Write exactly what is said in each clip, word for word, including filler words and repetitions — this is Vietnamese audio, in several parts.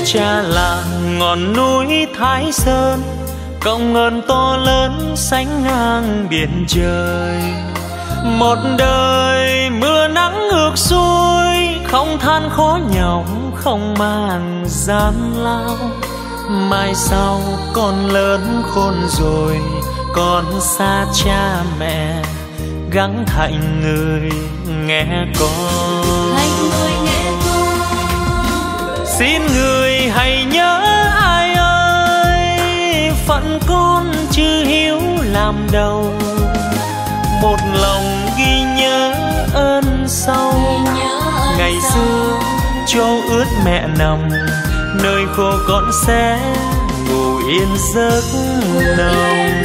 Cha là ngọn núi Thái Sơn, công ơn to lớn sánh ngang biển trời. Một đời mưa nắng ngược xuôi, không than khó nhọc không màng gian lao. Mai sau con lớn khôn rồi, con xa cha mẹ, gắng thành người nghe con. Thành người nghe con. Xin người hãy nhớ ai ơi, phận con chữ hiếu làm đầu. Một lòng ghi nhớ ơn sâu, ngày xưa chỗ ướt mẹ nằm, nơi khô con sẽ ngủ yên giấc nồng.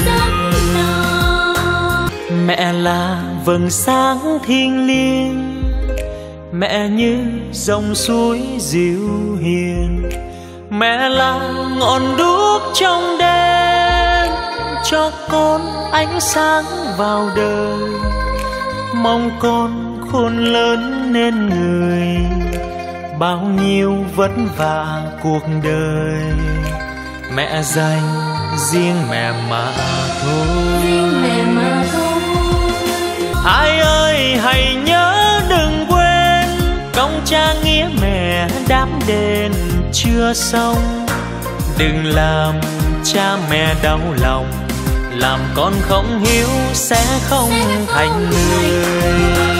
Mẹ là vầng sáng thiêng liêng, mẹ như dòng suối dịu hiền. Mẹ là ngọn đuốc trong đêm, cho con ánh sáng vào đời. Mong con khôn lớn nên người, bao nhiêu vất vả cuộc đời mẹ dành riêng mẹ mà thôi. Riêng mẹ mà thôi. Ai ơi hãy nhớ đừng quên, công cha nghĩa mẹ đáp đền chưa xong. Đừng làm cha mẹ đau lòng, làm con không hiếu sẽ không thành người.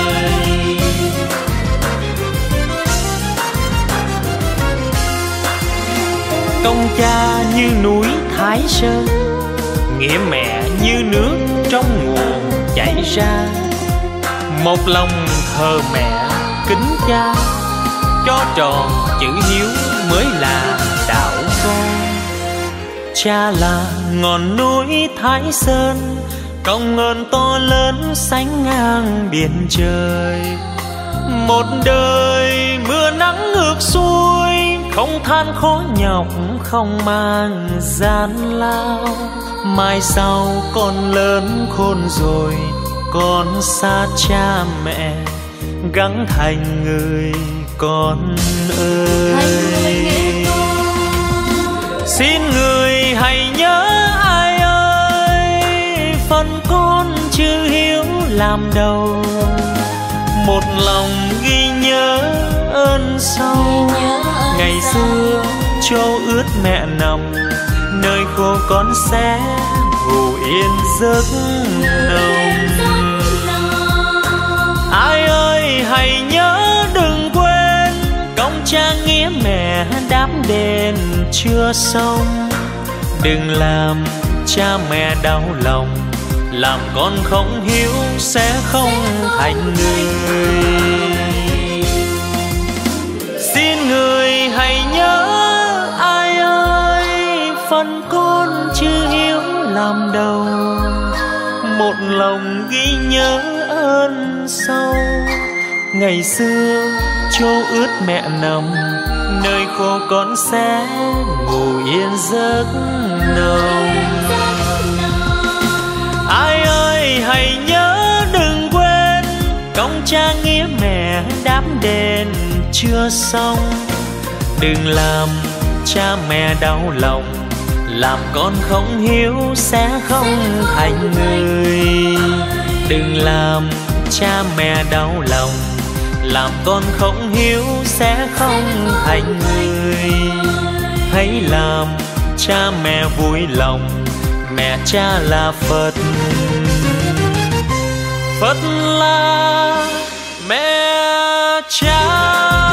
Công cha như núi Thái Sơn, nghĩa mẹ như nước trong nguồn chảy ra. Một lòng thờ mẹ kính cha, cho tròn chữ hiếu mới là đạo con. Cha là ngọn núi Thái Sơn, công ơn to lớn sánh ngang biển trời. Một đời mưa nắng ngược xuôi, không than khó nhọc không mang gian lao. Mai sau con lớn khôn rồi, con xa cha mẹ, gắng thành người con ơi. Xin người hãy nhớ ai ơi, phần con chữ hiếu làm đầu. Một lòng ghi nhớ ơn sâu, ngày xưa chỗ ướt mẹ nằm, nơi khô con sẽ ngủ yên giấc nồng. Ai ơi hãy nhớ đừng quên, công cha nghĩa mẹ đáp đền chưa xong. Đừng làm cha mẹ đau lòng, làm con không hiếu sẽ không thành người. Xin người hãy nhớ ai ơi, phần con chữ hiếu làm đầu. Một lòng ghi nhớ ơn sâu, ngày xưa chỗ ướt mẹ nằm, nơi khô con sẽ ngủ yên giấc nồng. Ai ơi hãy nhớ đừng quên, công cha nghĩa mẹ đáp đền chưa xong. Đừng làm cha mẹ đau lòng, làm con không hiếu sẽ không thành người. Đừng làm cha mẹ đau lòng, làm con không hiếu sẽ không thành người. Hãy làm cha mẹ vui lòng, mẹ cha là Phật, Phật là mẹ cha.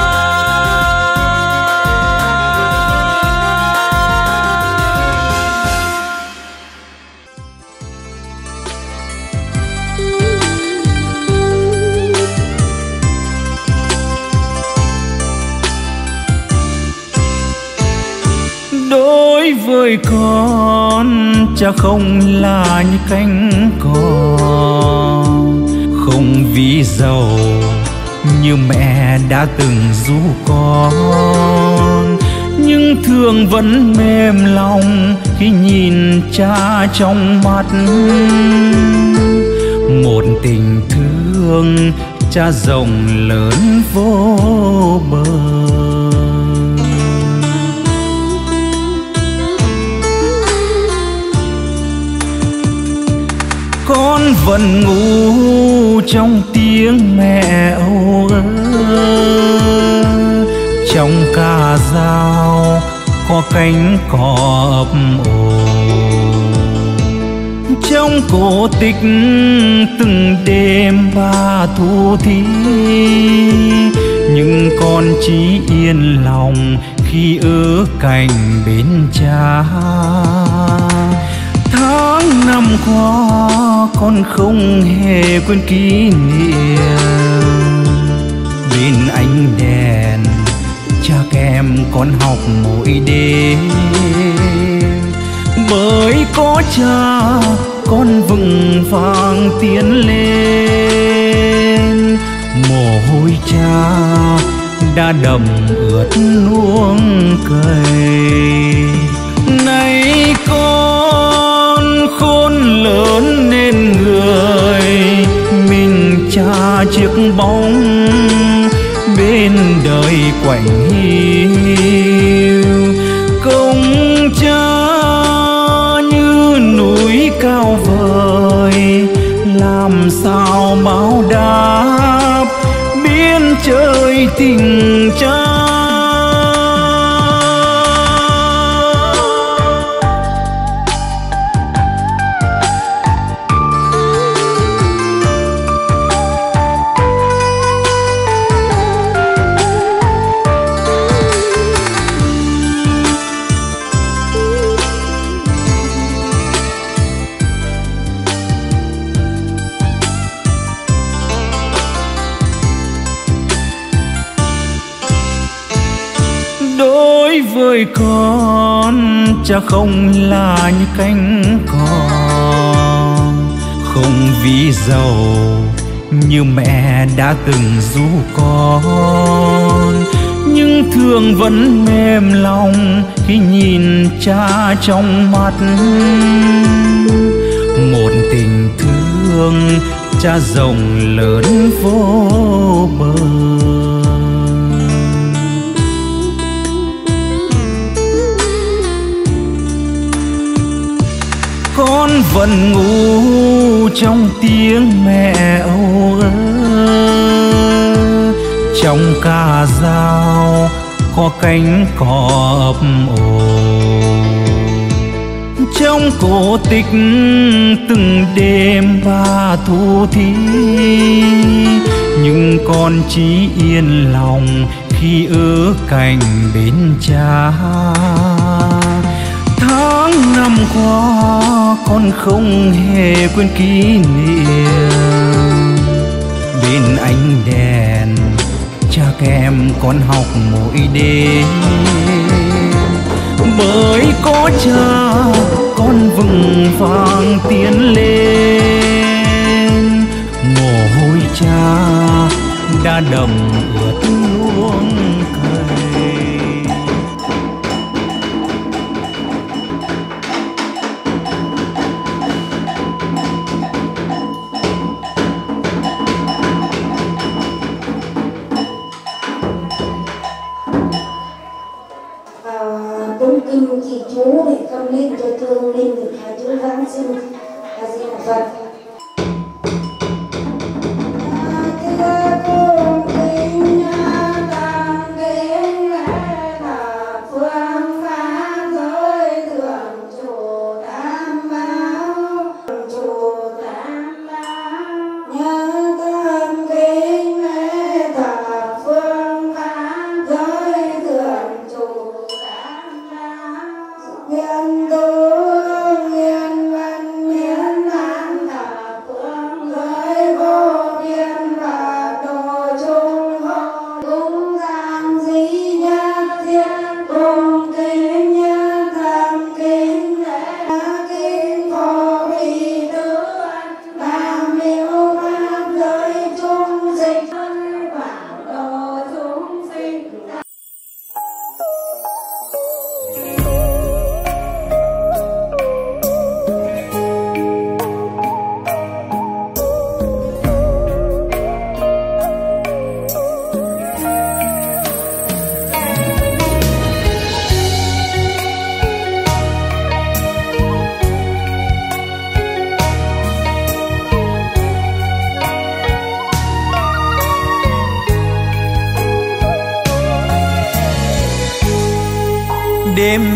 Đối với con, cha không là như cánh cò, không vì giàu như mẹ đã từng ru con, nhưng thương vẫn mềm lòng khi nhìn cha trong mắt. Một tình thương cha rộng lớn vô bờ. vẫn ngủ trong tiếng mẹ âu ơ, trong ca dao có cánh cò ấp ổ, trong cổ tích từng đêm ba thu thí, nhưng con chỉ yên lòng khi ở cạnh bên cha. Tháng năm qua con không hề quên kỷ niệm, bên ánh đèn cha kèm con học mỗi đêm. Bởi có cha con vững vàng tiến lên, mồ hôi cha đã đầm ướt nuông cày. Nay con khôn lớn nên người mình cha chiếc bóng bên đời quạnh hiu. Công cha như núi cao vời, làm sao báo đáp biên trời tình cha. Đối với con, cha không là như cánh cò, không vì giàu như mẹ đã từng ru con, nhưng thương vẫn mềm lòng khi nhìn cha trong mắt. Một tình thương cha rộng lớn vô bờ. Con vẫn ngủ trong tiếng mẹ âu ơ, trong ca dao có cánh cò ấp ổ, trong cổ tích từng đêm ba thu thí, nhưng con chỉ yên lòng khi ở cạnh bên cha. Tháng năm qua con không hề quên kỷ niệm, bên ánh đèn cha kèm con học mỗi đêm. Bởi có cha con vững vàng tiến lên, mồ hôi cha đã đầm ướt luống cày. Đúng kinh chị chú để con lên cho thương linh được hai chữ Giáng sinh. A Di Đà Phật. Nguyện tu nguyện văn miễn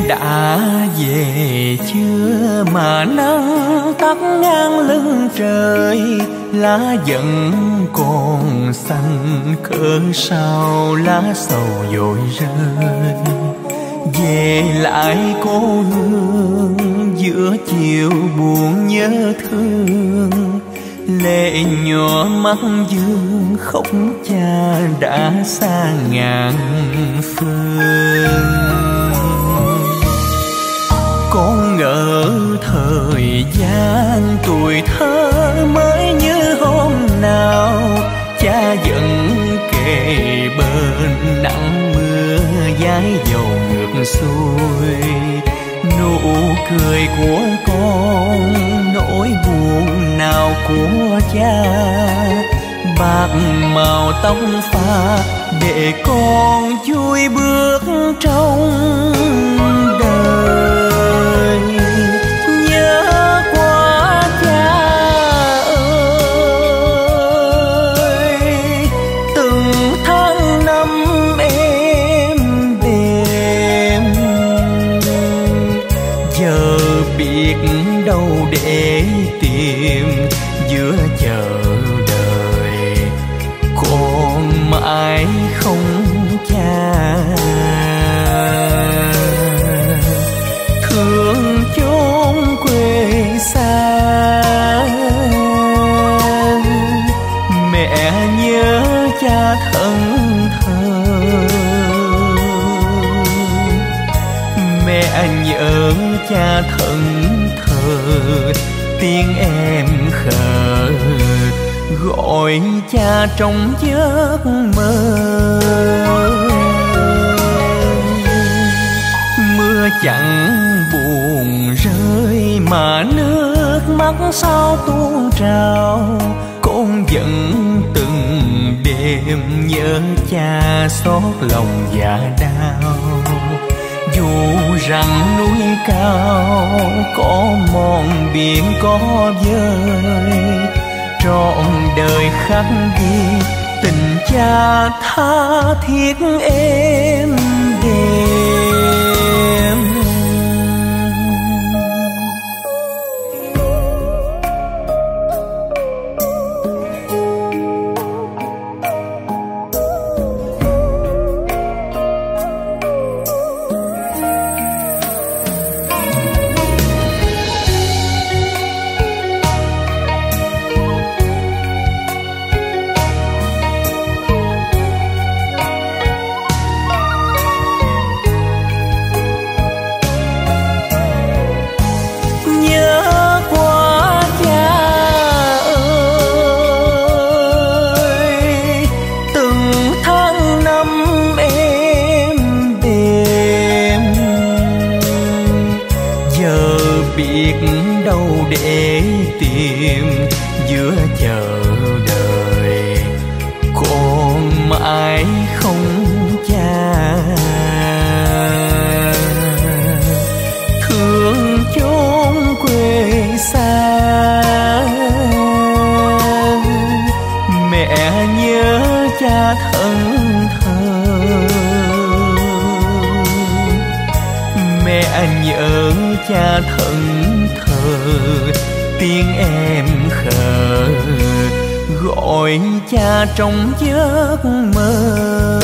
đã về chưa mà nắng tắt ngang lưng trời, lá vẫn còn xanh cỡ sao lá sầu vội rơi. Về lại cô hương giữa chiều buồn nhớ thương, lệ nhỏ mắt dương khóc cha đã xa ngàn phương. Con ngỡ thời gian tuổi thơ mới như hôm nào, cha vẫn kề bên nắng mưa dãi dầu ngược xuôi. Nụ cười của con nỗi buồn nào của cha, bạc màu tóc pha để con vui bước trong đời. Nhớ quá cha ơi, từng tháng năm êm đềm, giờ biết đâu để tìm giữa chờ đời. Con mãi không cha, thương chốn quê xa, mẹ nhớ cha thân thờ. Mẹ nhớ cha thân thờ, tiếng em khờ gọi cha trong giấc mơ. Mưa chẳng buồn rơi mà nước mắt sao tuôn trào, con vẫn từng đêm nhớ cha xót lòng dạ đau. Dù rằng núi cao có mòn biển có vơi, trọn đời khắc ghi tình cha tha thiết êm đềm. Để tìm giữa chờ đời, con mãi không cha. Thương chốn quê xa, mẹ nhớ cha thân thờ. Mẹ nhớ cha thân thờ, tiếng em khờ gọi cha trong giấc mơ.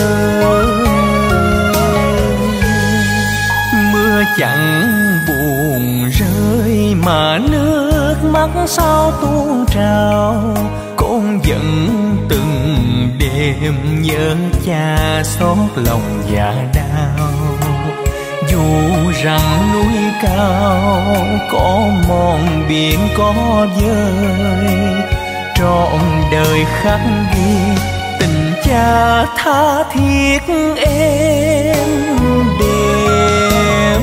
Mưa chẳng buồn rơi mà nước mắt sao tuôn trào, con vẫn từng đêm nhớ cha xót lòng dạ đau. Dù rằng núi cao có mòn biển có vơi, trọn đời khắc ghi tình cha tha thiết êm đềm.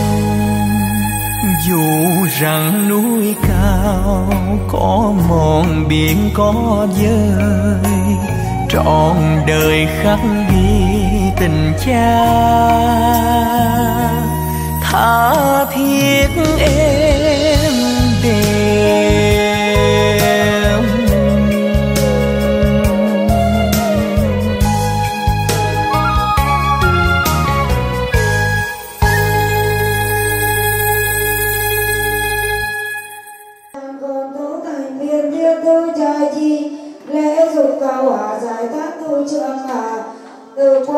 Dù rằng núi cao có mòn biển có vơi, trọn đời khắc ghi tình cha tha thiết êm đềm.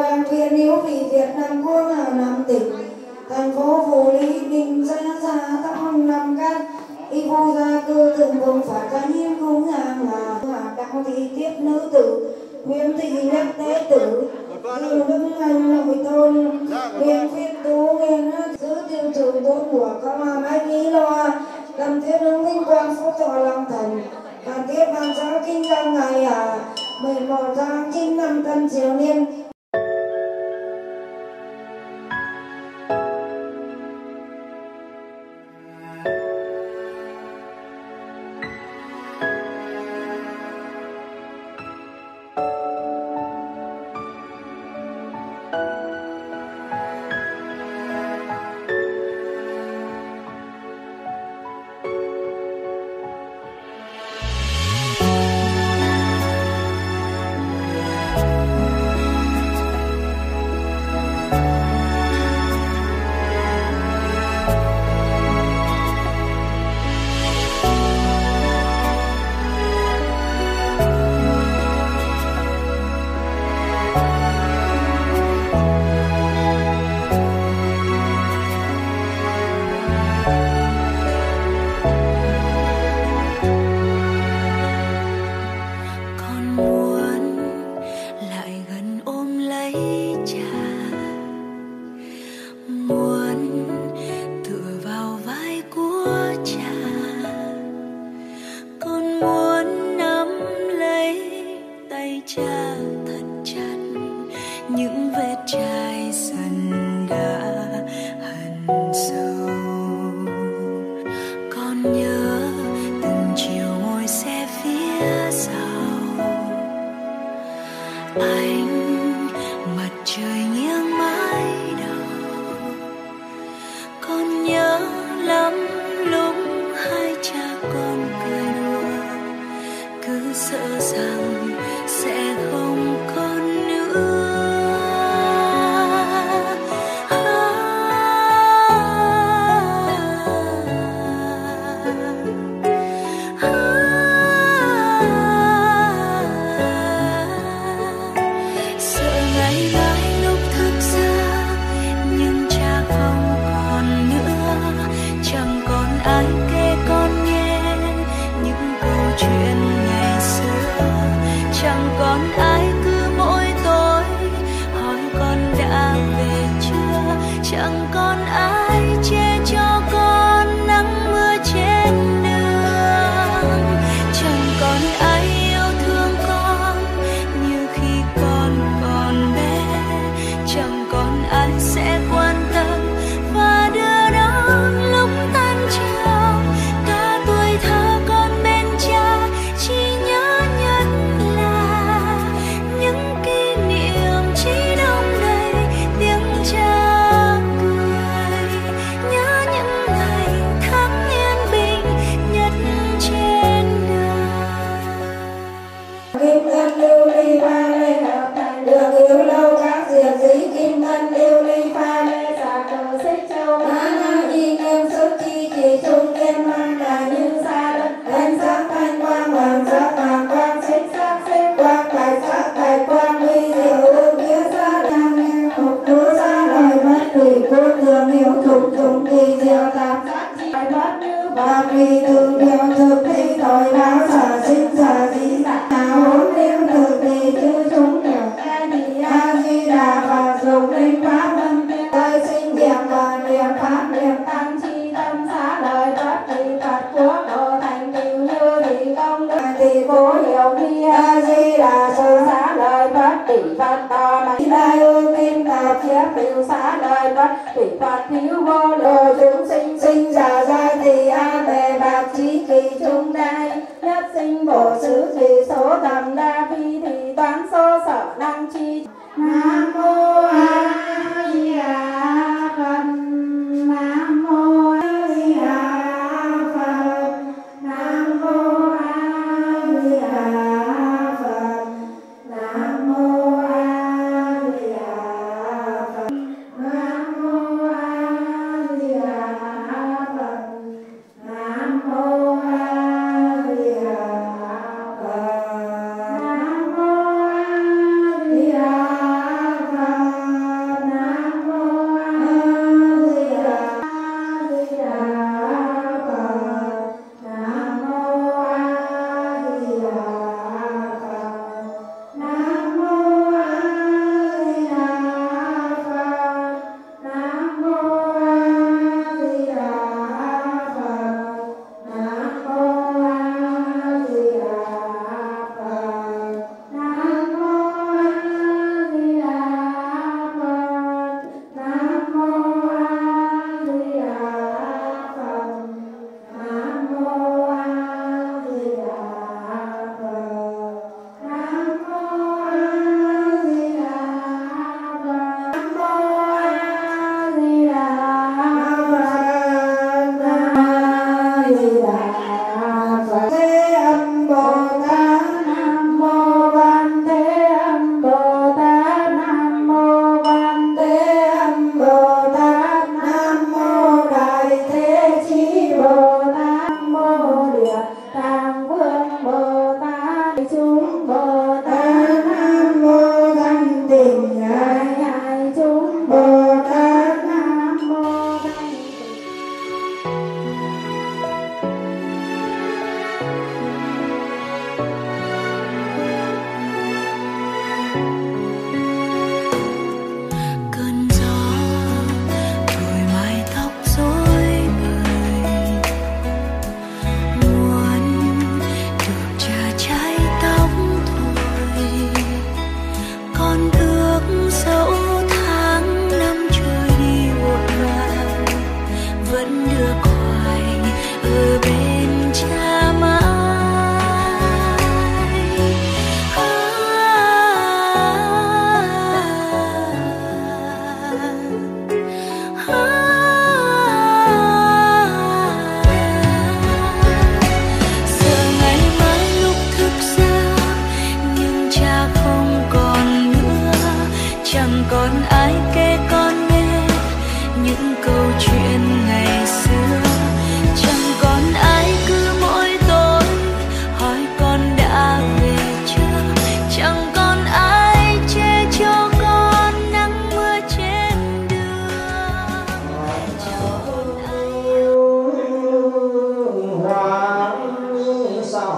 Hoàng Viên Hiếu Vị Việt Nam Quốc là Nam tỉnh thành phố Phủ Lý Đình Gia Gia Tâm Nam Cát y vô gia cư thường vùng phạt cá nhiên cung hàng là đăng thị tiếp nữ tử Nguyễn Thị Nhất Tế Tử Dư Đức Anh Nội Tôn Nguyễn Phiết Tú Nguyễn Giữ tiêu trừ tốt của các mà bái ký loa làm thiết hướng vinh quang phúc thọ long thần và tiếp ban giáo kinh trong ngày à mười một tháng chín năm Tân Triều Niên. Nam mô A Di Đà Phật.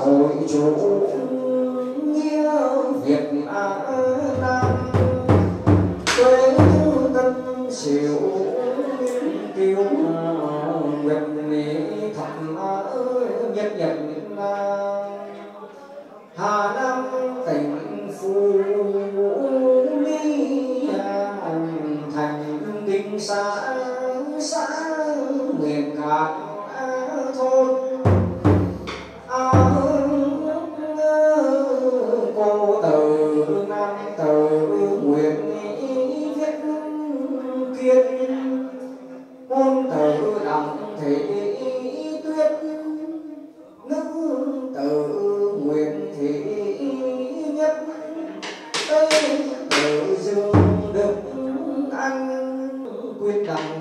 hội chủ nghĩa Việt Nam quê tân chịu cứu nguyệt mỹ thầm nhất nhật Hà Nam tỉnh Phú Mỹ thành kinh xã xã miền Cát thôn cô từ Nam từ Nguyễn Viết Kiên ngôn từ Đặng Thị Tuyết nữ từ Nguyễn Thị Nhất tây từ Dương Đức Anh Quyên Đặng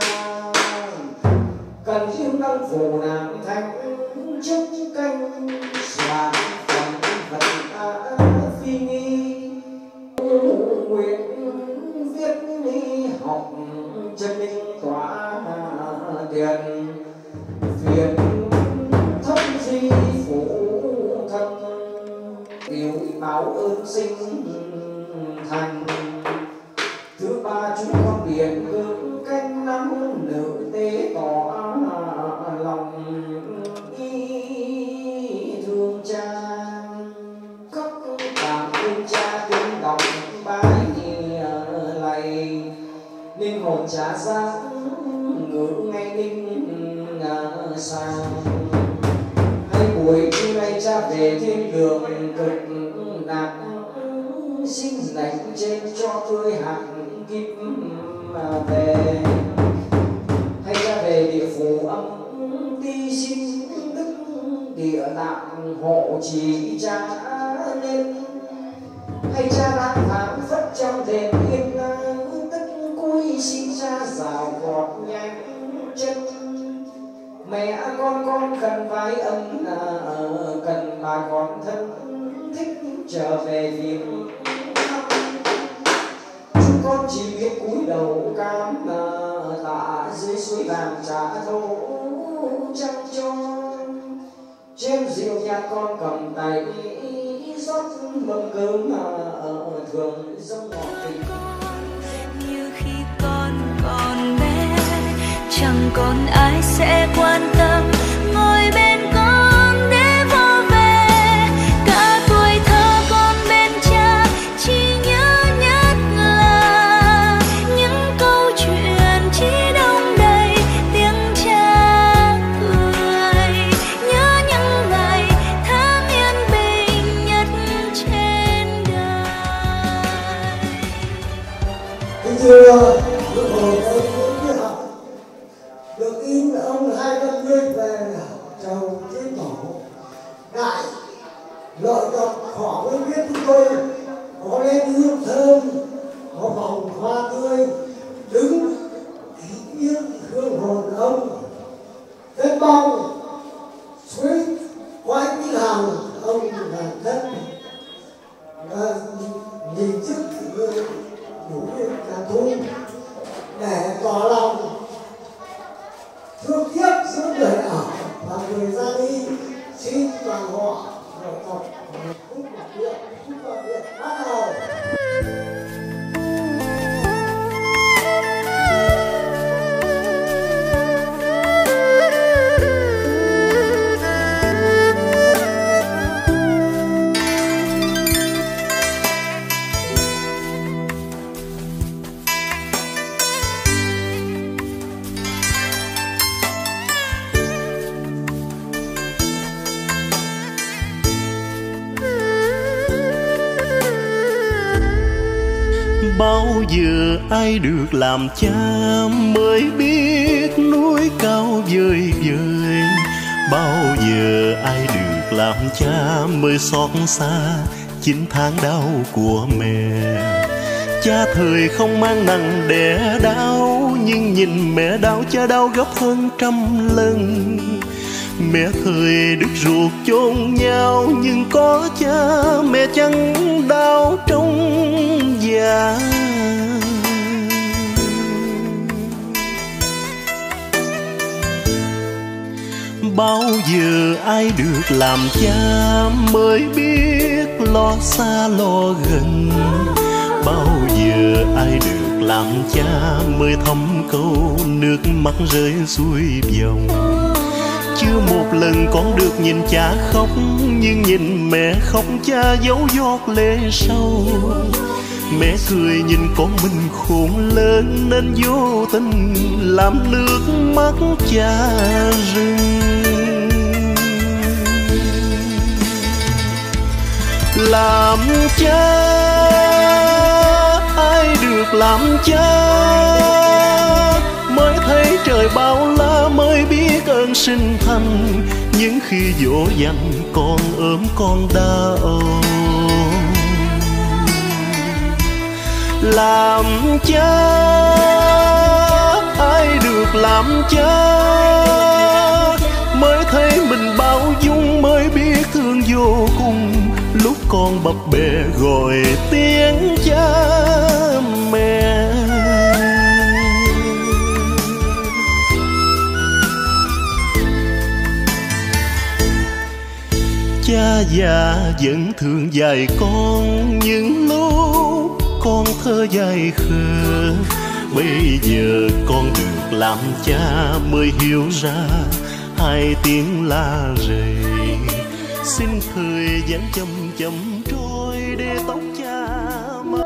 cần riêng đăng phủ Nam Thanh chức canh soạn phẩm vật phi nghi nguyện viết lý học chân linh tỏa tiền viện thâm di phủ thân tiểu báo ơn sinh thành thứ ba chúng con biển hương canh năm nữ tế tỏ lòng y thương cha khóc cảm ơn cha tiếng đọc bái lạy linh hồn cha ra ngữ ngay ninh sang hay buổi trưa nay cha về thiên đường cực lạc xin lành trên cho tươi hạt kíp về hay cha về địa phủ âm ti xin đức địa tạng hộ trì cha nên hay cha đang thảm phất trong đền yên tất cúi xin cha rào gọt nhanh chân mẹ con con cần vai âm cần bà con thân thích trở về việc chúng con chỉ biết cúi đầu cam tạ dưới suối vàng trả thâu trăng cho trên rượu nhạt con cầm tay rót mâm cơm thường dâng ngọt tình như khi con còn bé chẳng còn ai sẽ quan tâm ngồi bên con để vô về cả tuổi thơ con bên cha chỉ nhớ nhất là những câu chuyện chỉ đông đầy tiếng cha cười nhớ những ngày tháng yên bình nhất trên đời. Kính thưa Đức Hồ Thầy Viết Học được in ông hai năm mươi về chầu Thiên Tổ đại lợi đọc khó với viết chúng tôi có lên hương thơm có vòng hoa tươi đứng yên hương hồn ông rất mong suối quay cái hàng ông là thân nhìn trước đủ cả thu để tỏ lòng thương tiếc giữa người ở và người ra đi xin toàn họ rồi tộc phúc mặt điện phúc mặt điện bắt đầu. Bao giờ ai được làm cha mới biết núi cao vời vời. Bao giờ ai được làm cha mới xót xa chín tháng đau của mẹ. Cha thời không mang nặng đẻ đau, nhưng nhìn mẹ đau cha đau gấp hơn trăm lần. Mẹ thời đứt ruột chôn nhau, nhưng có cha mẹ chẳng đau trong già. Bao giờ ai được làm cha mới biết lo xa lo gần. Bao giờ ai được làm cha mới thấm câu nước mắt rơi xuôi dòng. Chưa một lần con được nhìn cha khóc, nhưng nhìn mẹ khóc cha giấu giọt lệ sâu. Mẹ cười nhìn con mình khôn lớn nên vô tình làm nước mắt cha rưng. Làm cha, ai được làm cha mới thấy trời bao la, mới biết ơn sinh thành. Những khi dỗ dành con ốm con đau. Làm cha, ai được làm cha mới thấy mình bao dung, mới biết thương vô cùng. Lúc con bập bẹ gọi tiếng cha mẹ. Cha già vẫn thương dạy con những lúc con thơ dại khờ. Bây giờ con được làm cha mới hiểu ra hai tiếng la rầy. Xin thời gian chậm chậm trôi để tóc cha mất.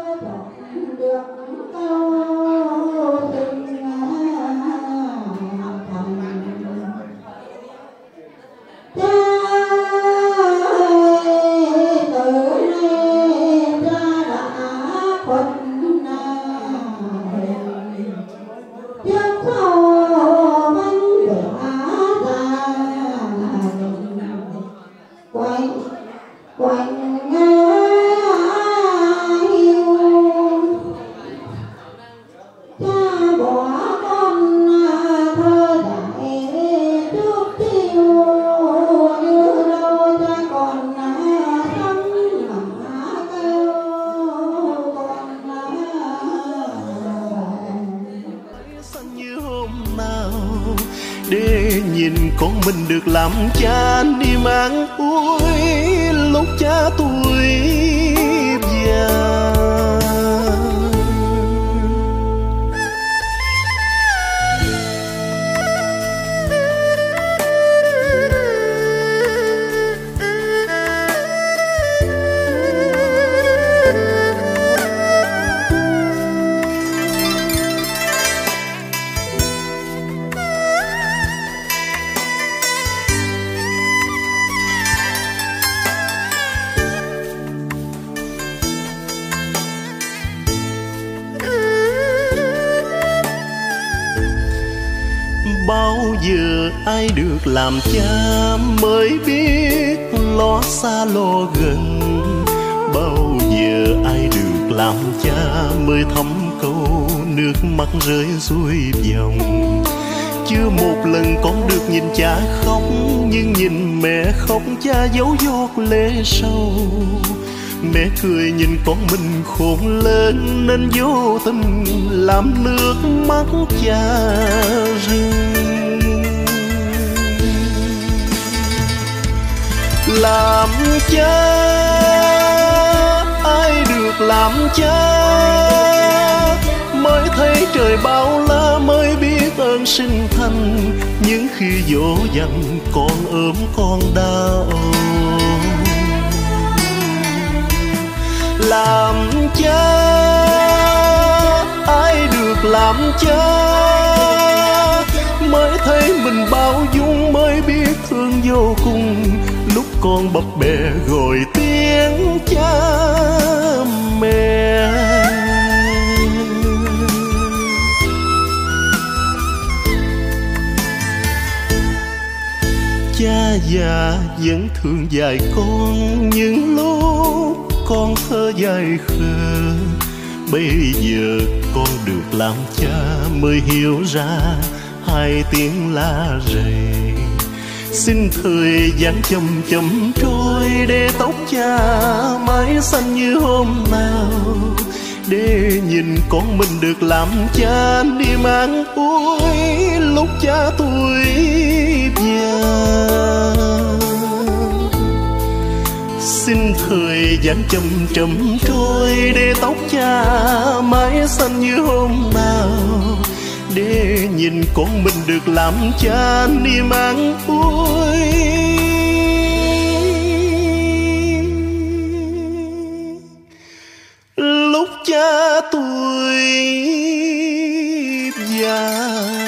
Để nhìn con mình được làm cha đi mang ôi lúc cha tuổi già. Bao giờ ai được làm cha mới biết lo xa lo gần. Bao giờ ai được làm cha mới thấm câu nước mắt rơi xuôi dòng. Chưa một lần con được nhìn cha khóc, nhưng nhìn mẹ khóc cha giấu giọt lệ sâu. Mẹ cười nhìn con mình khôn lớn nên vô tình làm nước mắt cha rưng. Làm cha, ai được làm cha mới thấy trời bao la, mới biết ơn sinh thành. Những khi dỗ dành con ốm con đau. Làm cha, ai được làm cha mới thấy mình bao dung, mới biết thương vô cùng. Lúc con bập bẹ gọi tiếng cha mẹ. Cha già vẫn thương dạy con những lúc con thơ dại khờ. Bây giờ con được làm cha mới hiểu ra hai tiếng la rầy. Xin thời gian chậm chậm trôi để tóc cha mãi xanh như hôm nào. Để nhìn con mình được làm cha đi mang ôi lúc cha tuổi già. thời gian chậm chậm trôi, để tóc cha mãi xanh như hôm nào, để nhìn con mình được làm cha niềm an ủi. Lúc cha tuổi già.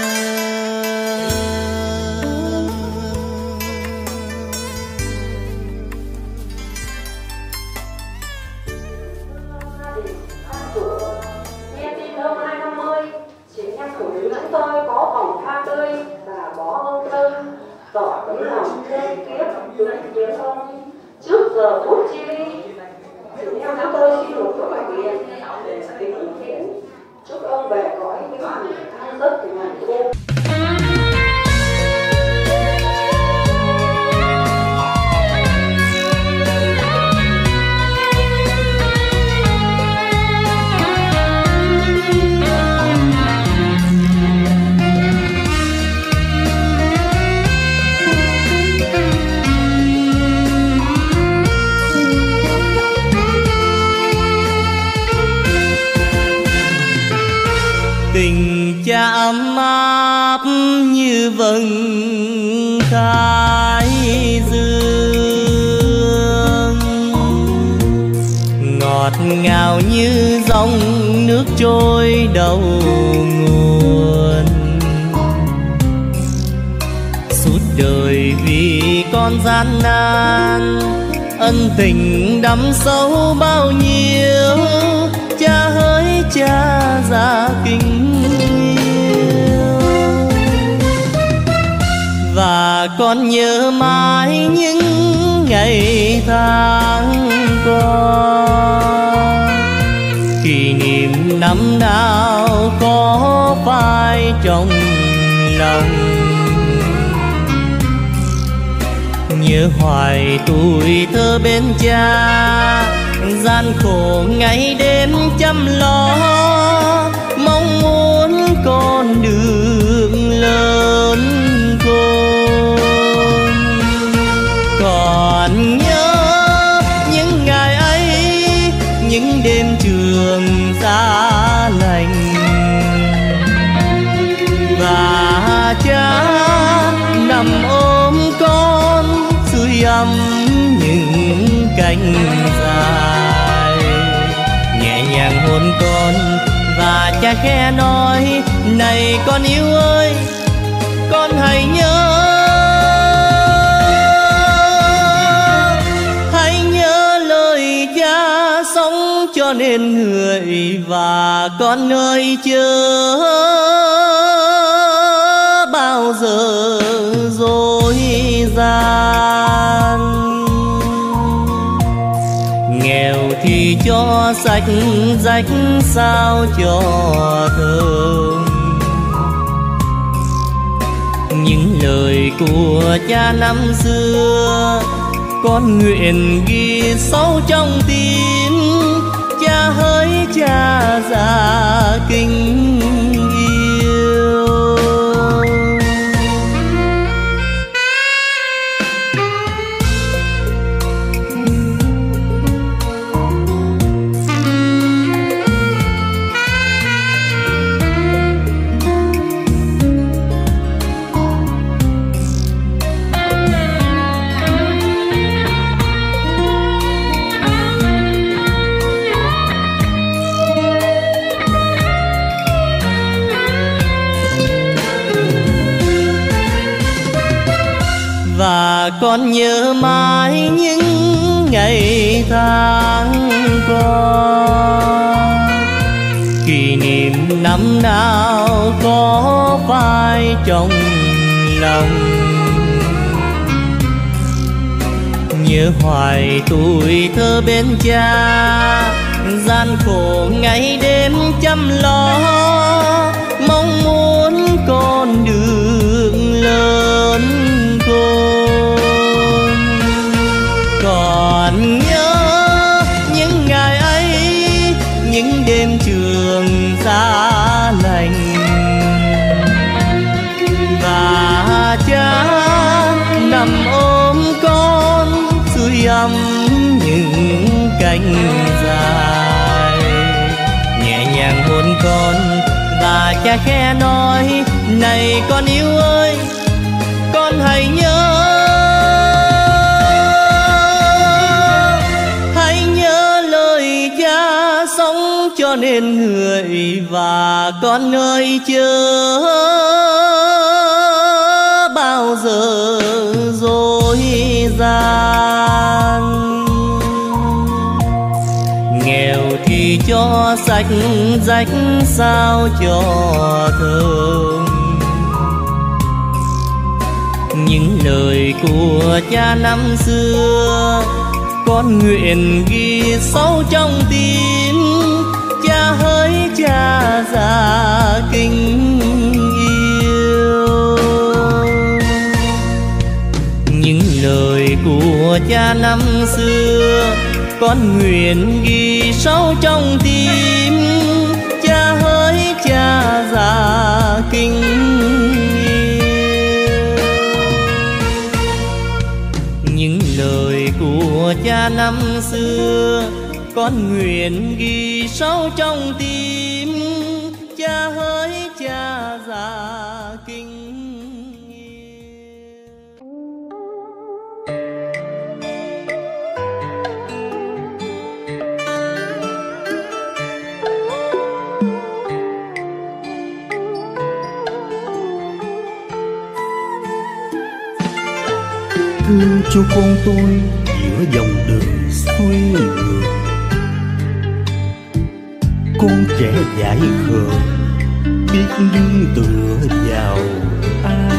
Tỏ tấm lòng thương tiếc hướng tiếng ông trước giờ phút chi ly. Thì em chúng tôi xin một câu bài nguyện để kính viễn chúc ông về cõi vĩnh hằng an giấc của ngàn thu. Tình cha ấm áp như vầng thái dương, ngọt ngào như dòng nước trôi đầu nguồn. Suốt đời vì con gian nan, ân tình đắm sâu bao nhiêu. Cha hỡi cha già kính yêu, và con nhớ mãi những ngày tháng qua. Kỷ niệm năm nào có phai trong lòng, nhớ hoài tuổi thơ bên cha. Gian khổ ngày đêm chăm lo, mong muốn con được lớn khôn. Còn nhớ những ngày ấy, những đêm trường xa lạnh, và cha nằm ôm con sưởi ấm những cánh dài, nhẹ nhàng hôn con và cha khẽ nói: này con yêu ơi, con hãy nhớ, hãy nhớ lời cha sống cho nên người. Và con ơi chớ bao giờ dối gian, nghèo thì cho sạch rách sao cho thơm. Những lời của cha năm xưa con nguyện ghi sâu trong tim. Cha hỡi cha già kính yêu. Và con nhớ mãi những ngày tháng qua. Kỷ niệm năm nào có phai trong lòng, nhớ hoài tuổi thơ bên cha. Gian khổ ngày đêm chăm lo, mong muốn con được lớn khôn. Còn nhớ những ngày ấy, những đêm trường xa lạnh, và cha nằm ôm con sưởi ấm những cánh dài. Nhẹ nhàng hôn con và cha khẽ nói: này con yêu ơi, con hãy nhớ, hãy nhớ lời cha sống cho nên người, và con ơi chớ bao giờ dối gian. Nghèo thì cho sạch rách sao cho thơm, những lời của cha năm xưa con nguyện ghi sâu trong tim. Cha hỡi cha già kính yêu, những lời của cha năm xưa con nguyện ghi sâu trong tim. Cha hỡi cha già kính yêu, những lời của cha năm xưa con nguyện ghi sâu trong tim. Cha hỡi cha già kính thương cho con tôi giữa dòng đời xuôi ngược. Con trẻ dại khờ biết nương tựa vào ai.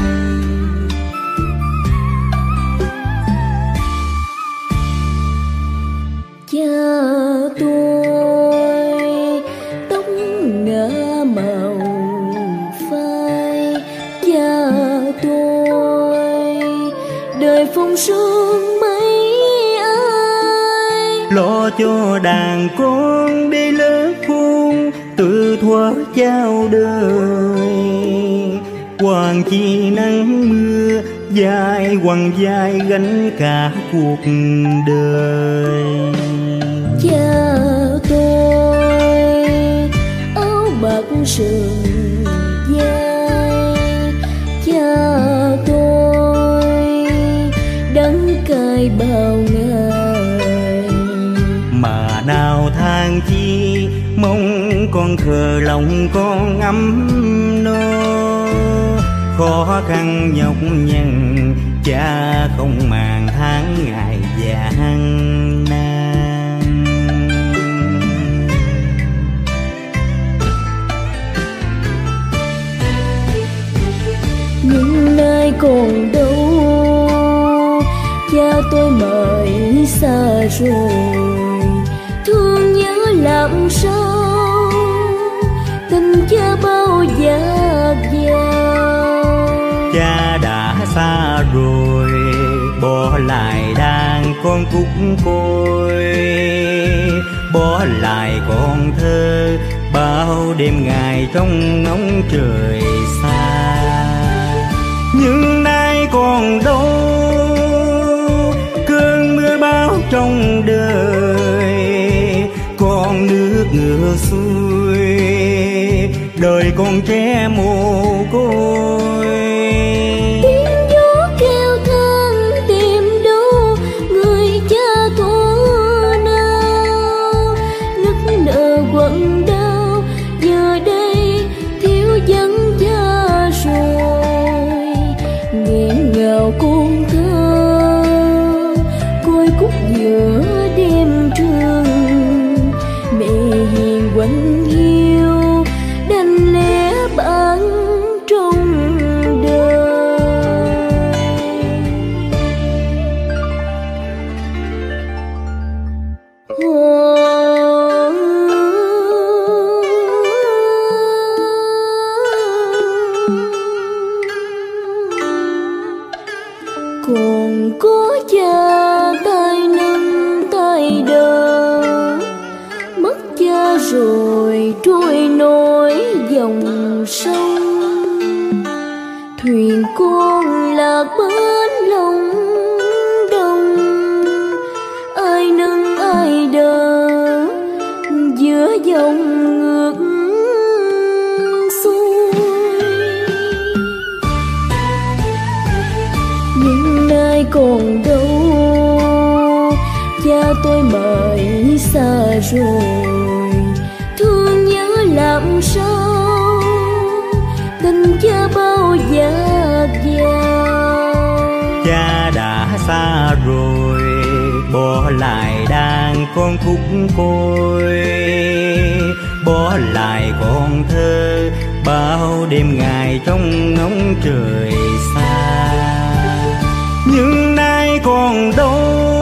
Cha tôi tóc ngả màu phai, cha tôi đời phong sương mấy ai. Lo cho đàn con đi lớn khôn tự thuở chào đời. Hoàng chi nắng mưa dài quằn dài gánh cả cuộc đời. Cha tôi áo bạc sườn vai, cha tôi đắng cay bao ngày. Mà nào than chi mong con khờ lòng con ấm no. Khó khăn nhọc nhằn cha không màng tháng ngày gian nan. Nhưng nay còn đâu cha tôi mời xa rồi. Thương nhớ làm sao tình cha bao dạt dào. Cha đã xa rồi bỏ lại đàn con cúc côi, bỏ lại con thơ bao đêm ngày trong ngóng trời xa. Nhưng nay còn đâu cơn mưa bão trong đời, con nước ngược xuôi đời con trẻ mồ côi. Tiếng gió kêu than tìm đâu người cha thuở nào. Nức nở quặn đau giờ đây thiếu vắng cha rồi. Nghẹn ngào con thơ côi cúc giữa đêm trường. Mẹ hiền quạnh hiu đành lẽ bạn trong đời. Còn có cha tay nâng tay đỡ, mất cha rồi trôi nổi dòng sông. Thuyền con lạc bên lòng đông, ai nâng ai đỡ rồi, thương nhớ làm sao tình cha bao dạt dào. Cha đã xa rồi, bỏ lại đàn con khúc côi, bỏ lại con thơ bao đêm ngày trong ngóng trời xa. Nhưng nay còn đâu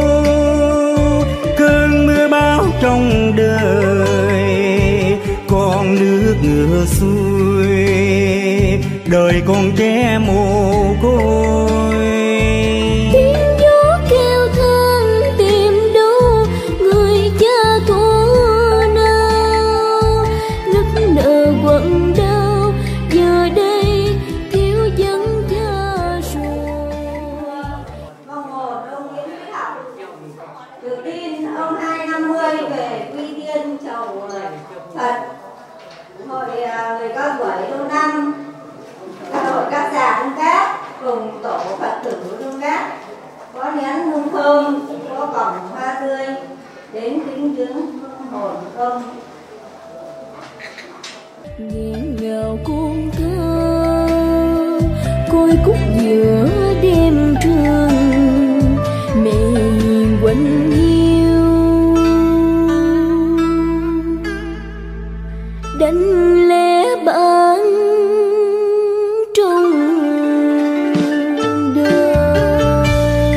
cơn mưa bão trong đời, con nước ngược xuôi đời con trẻ mồ côi. Tiếng gió kêu than tìm đâu người cha thuở nào, nức nở quặn đau giờ đây thiếu dân cha rồi. Vong hồn ông Nguyễn Quý Học được tin ông hai năm mươi về quy tiên chầu Phật hội người cao tuổi lâu năm, hội các già Đông Cát cùng tổ Phật tử Đông Cát có nén hương thơm, có cổng hoa tươi đến kính viếng hồn ông. Nghẹn ngào cuốn thơ côi cúc giữa đêm trường, mẹ hiền quanh hiu đánh lẽ bán trong đời.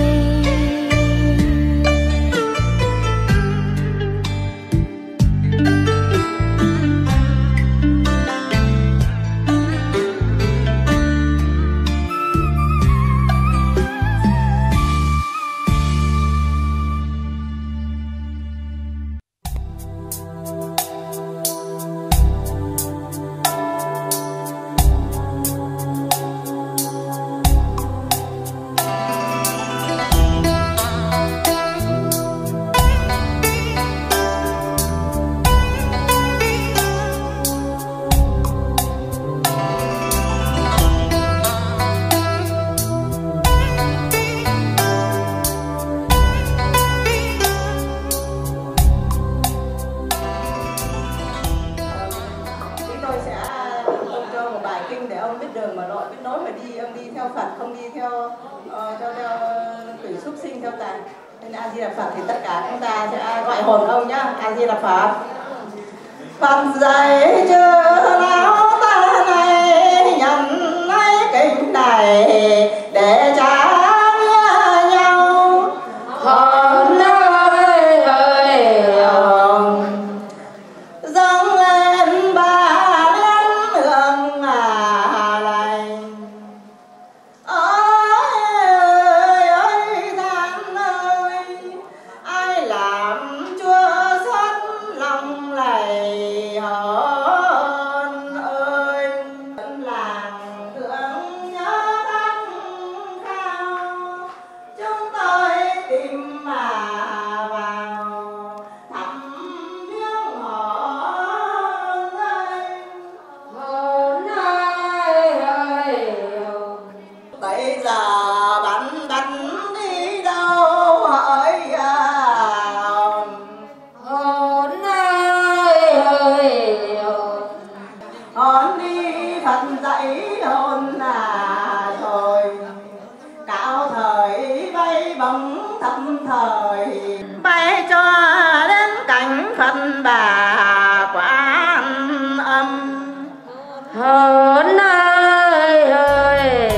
A Di Đà Phật thì tất cả chúng ta sẽ gọi hồn ông nhá. A Di Đà Phật. Phật dạy chưa lão ta này nhận lấy kinh này để trả nhau hồn ơi ơi hồn dâng lên ba đến hương à lành. Bay cho đến cảnh Phật bà Quan Âm hồn ơi ơi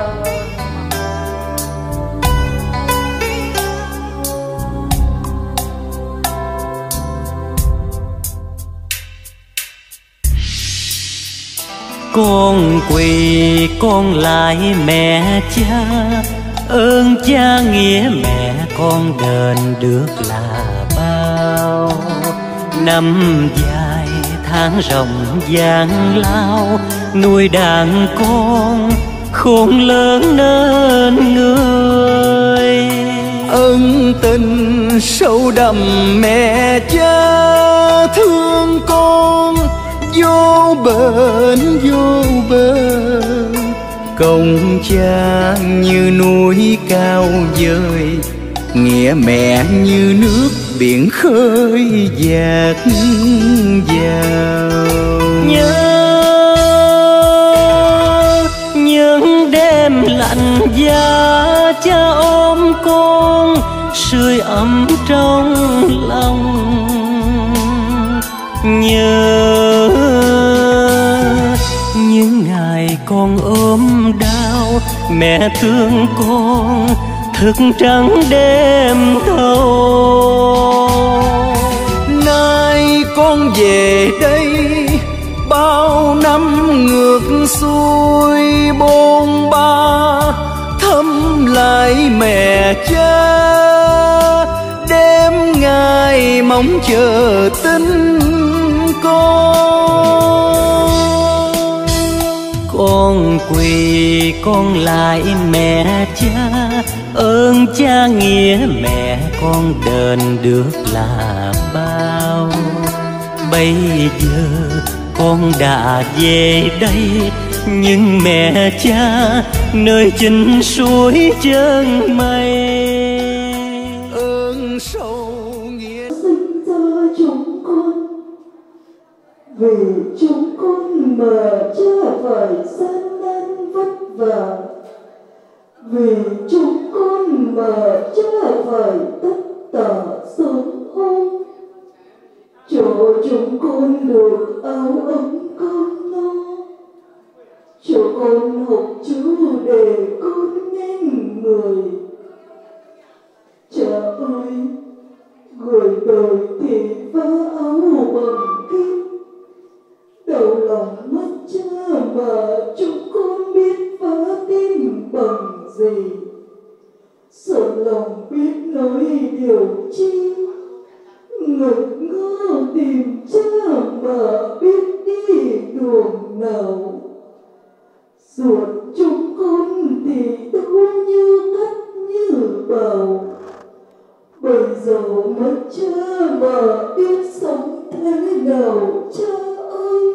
con quỳ con lại mẹ cha, ơn cha nghĩa mẹ con đền được là bao. Năm dài tháng rộng gian lao, nuôi đàn con khôn lớn nên người. Ân tình sâu đậm mẹ cha thương con vô bến vô bờ. Công cha như núi cao dời, nghĩa mẹ như nước biển khơi dạt vào. Nhớ những đêm lạnh giá cha ôm con sưởi ấm trong lòng. Nhớ những ngày con ốm đau mẹ thương con thức trắng đêm thâu. Nay con về đây bao năm ngược xuôi bôn ba, thăm lại mẹ cha đêm ngày mong chờ tin con. Con quỳ con lại mẹ cha, ơn cha nghĩa mẹ con đền được là bao. Bây giờ con đã về đây, nhưng mẹ cha nơi chính suối chân mây. Ơn sâu nghĩa sinh ra chúng con, vì chúng con mà cha phải gian nan vất vả, vì chúng con mà cha phải tất tả sớm hôm, cho chúng con được áo ấm cơm no, cho con học chữ để con nên người. Cha ơi, người đời thì vá áo bằng kim, đầu lòng mất cha mà chúng con biết vá tim bằng gì. Sợ lòng biết nói điều chi, ngực ngơ tìm cha mà biết đi đường nào. Ruột chúng con thì đau như cắt như bào, bây giờ mất cha mà biết sống thế nào cha ơi.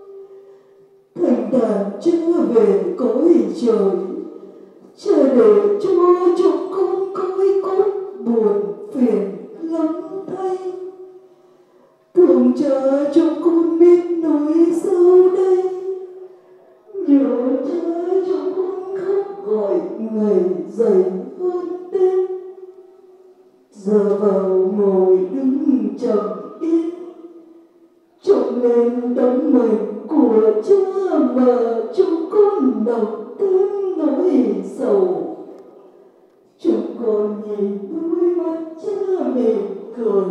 Thành đàn cha về cõi trời, cha để cho chúng con coi cốt buồn phiền lắm thay. Thương cha chúng con biết nói sao đây, nhớ cha chúng con khóc gọi ngày dày hơn đêm. Giờ vào ngồi đứng chẳng yên, trông lên tấm mệnh của cha mà chúng con đọc tiếng nói sầu. Chúng con nhìn đôi mắt cha mỉm cười,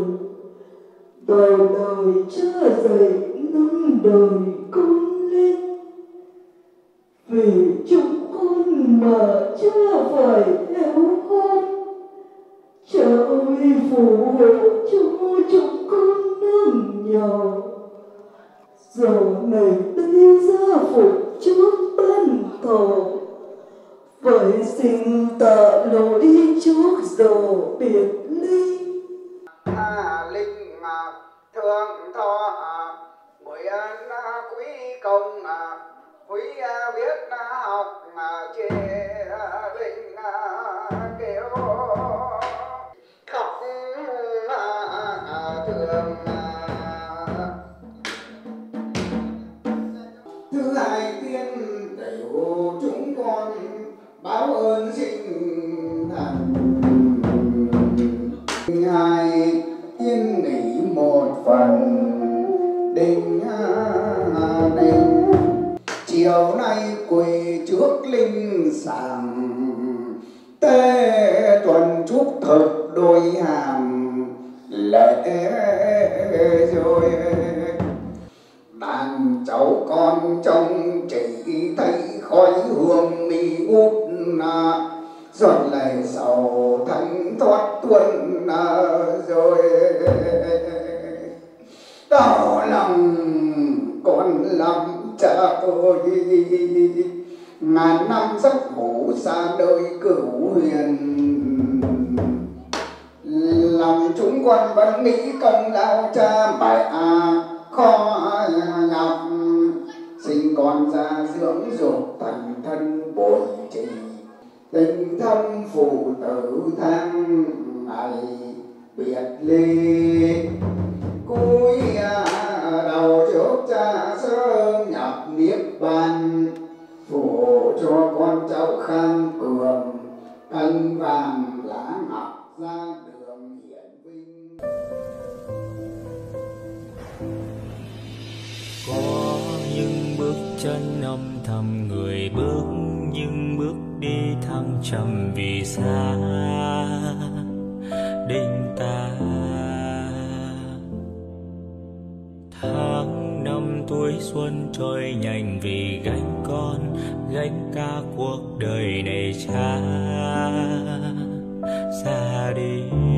đời đời cha dạy nâng đời con lên. Vì chúng con mà cha phải héo hon, cha ơi phù hộ cho chúng con nương nhờ. Giờ này đây gia phục trước ban thờ, vậy xin tạ lỗi trước giờ biệt ly. À, linh thương thọ nguyện quý công, quý viết học chế linh kêu khóc thương. Thứ hai tiên đều chúng con báo ơn sinh thần. Hai tiên nghỉ một phần đình đình, chiều nay quỳ trước linh sàng, tế tuần chúc thực đôi hàm lễ rồi. Đàn cháu con trông chỉ thấy khói hương mi út, rồi lại sầu thanh thoát tuần rồi. Đau lòng con lắm cha ơi, ngàn năm giấc ngủ xa đời cửu huyền. Lòng chúng con vẫn nghĩ công lao cha mẹ khó nhọc, sinh con ra dưỡng dục thành thân bồi trì, tình thâm phụ tử thang này biệt ly. Cúi đầu trước cha sớm nhập niết bàn, phổ cho con cháu khang cường, canh vàng lá ngọc ra đường hiển vinh. Có những bước chân âm thầm người bước, những bước đi thăng trầm vì xa đinh ta. Tháng năm tuổi xuân trôi nhanh vì gánh con, gánh cả cuộc đời này cha xa đi.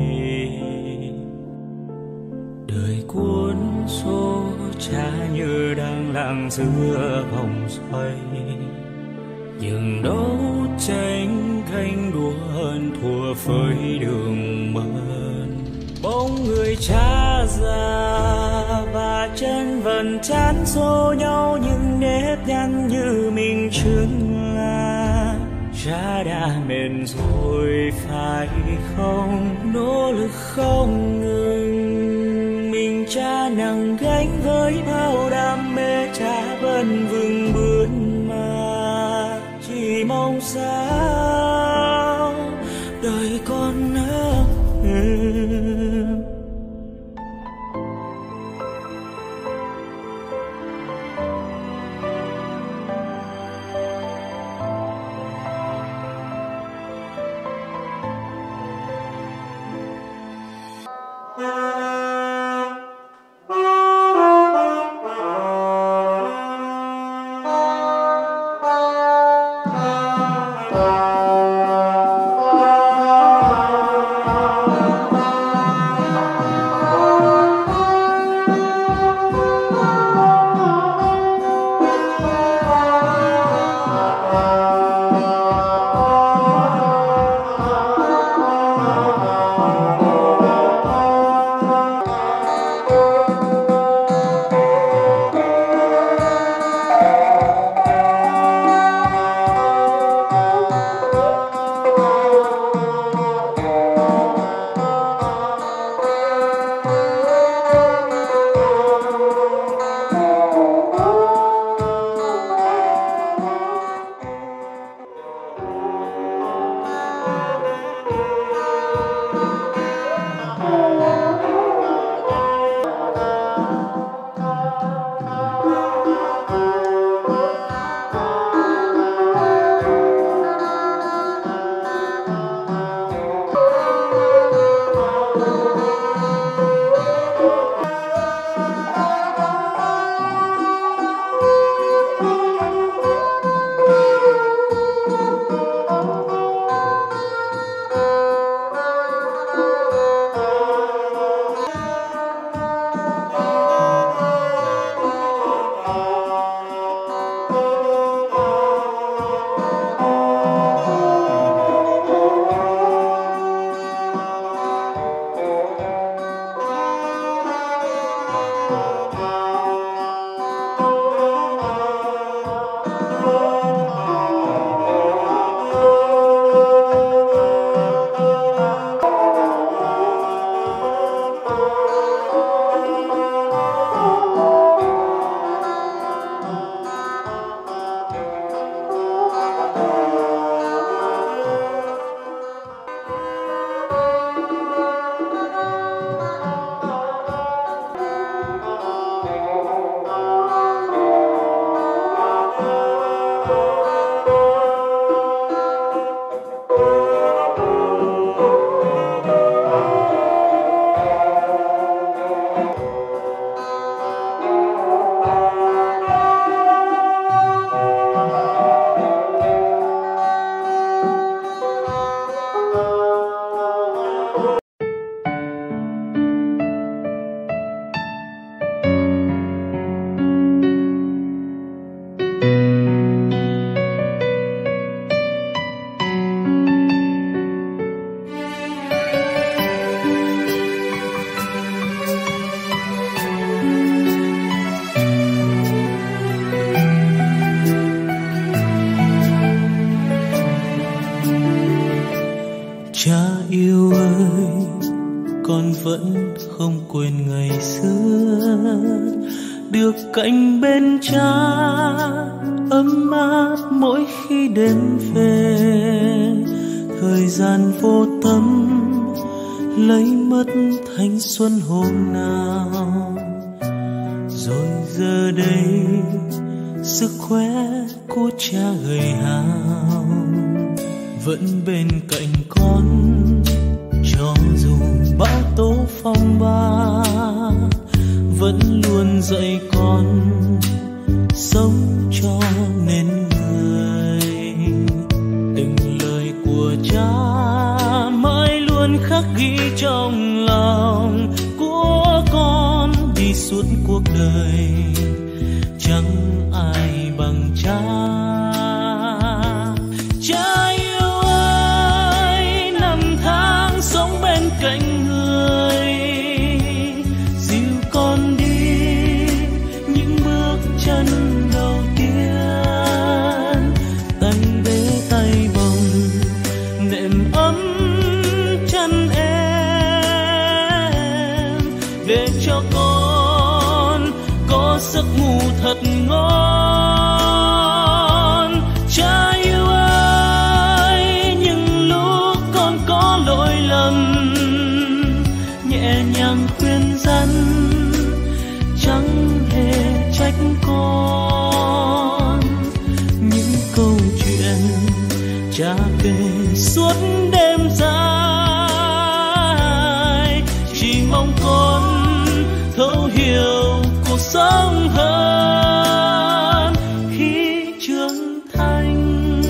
Đời cuốn số cha như đang lặng giữa vòng xoay, nhưng đấu tranh ganh đua hơn thua với đường mòn. Bóng người cha già và chân vẫn chán xô nhau, những nếp nhăn như mình chứng là cha đã mệt rồi phải không? Nỗ lực không ngừng, mình cha nặng gánh với bao đam mê, cha vẫn vững bước mà chỉ mong sao đời con nỡ. con vẫn không quên ngày xưa được cạnh bên cha ấm áp mỗi khi đêm về. Thời gian vô tâm lấy mất thanh xuân hôm nào, rồi giờ đây sức khỏe của cha gầy hao vẫn bên cạnh con, cho dù bão tố phong ba vẫn luôn dạy con sống cho nên người. Từng lời của cha mãi luôn khắc ghi trong lòng của con, đi suốt cuộc đời chẳng ai bằng cha. Cha yêu ơi, năm tháng sống bên cạnh người, dìu con đi những bước chân đầu tiên, tay bế tay bồng nệm ấm chân em, để cho con có giấc ngủ thật ngon. Cha yêu ơi, những lúc con có lỗi lầm nhẹ nhàng khuyên răn, chẳng hề trách con. Những câu chuyện cha kể suốt đêm dài, chỉ mong con thấu hiểu cuộc sống hơn khi trưởng thành.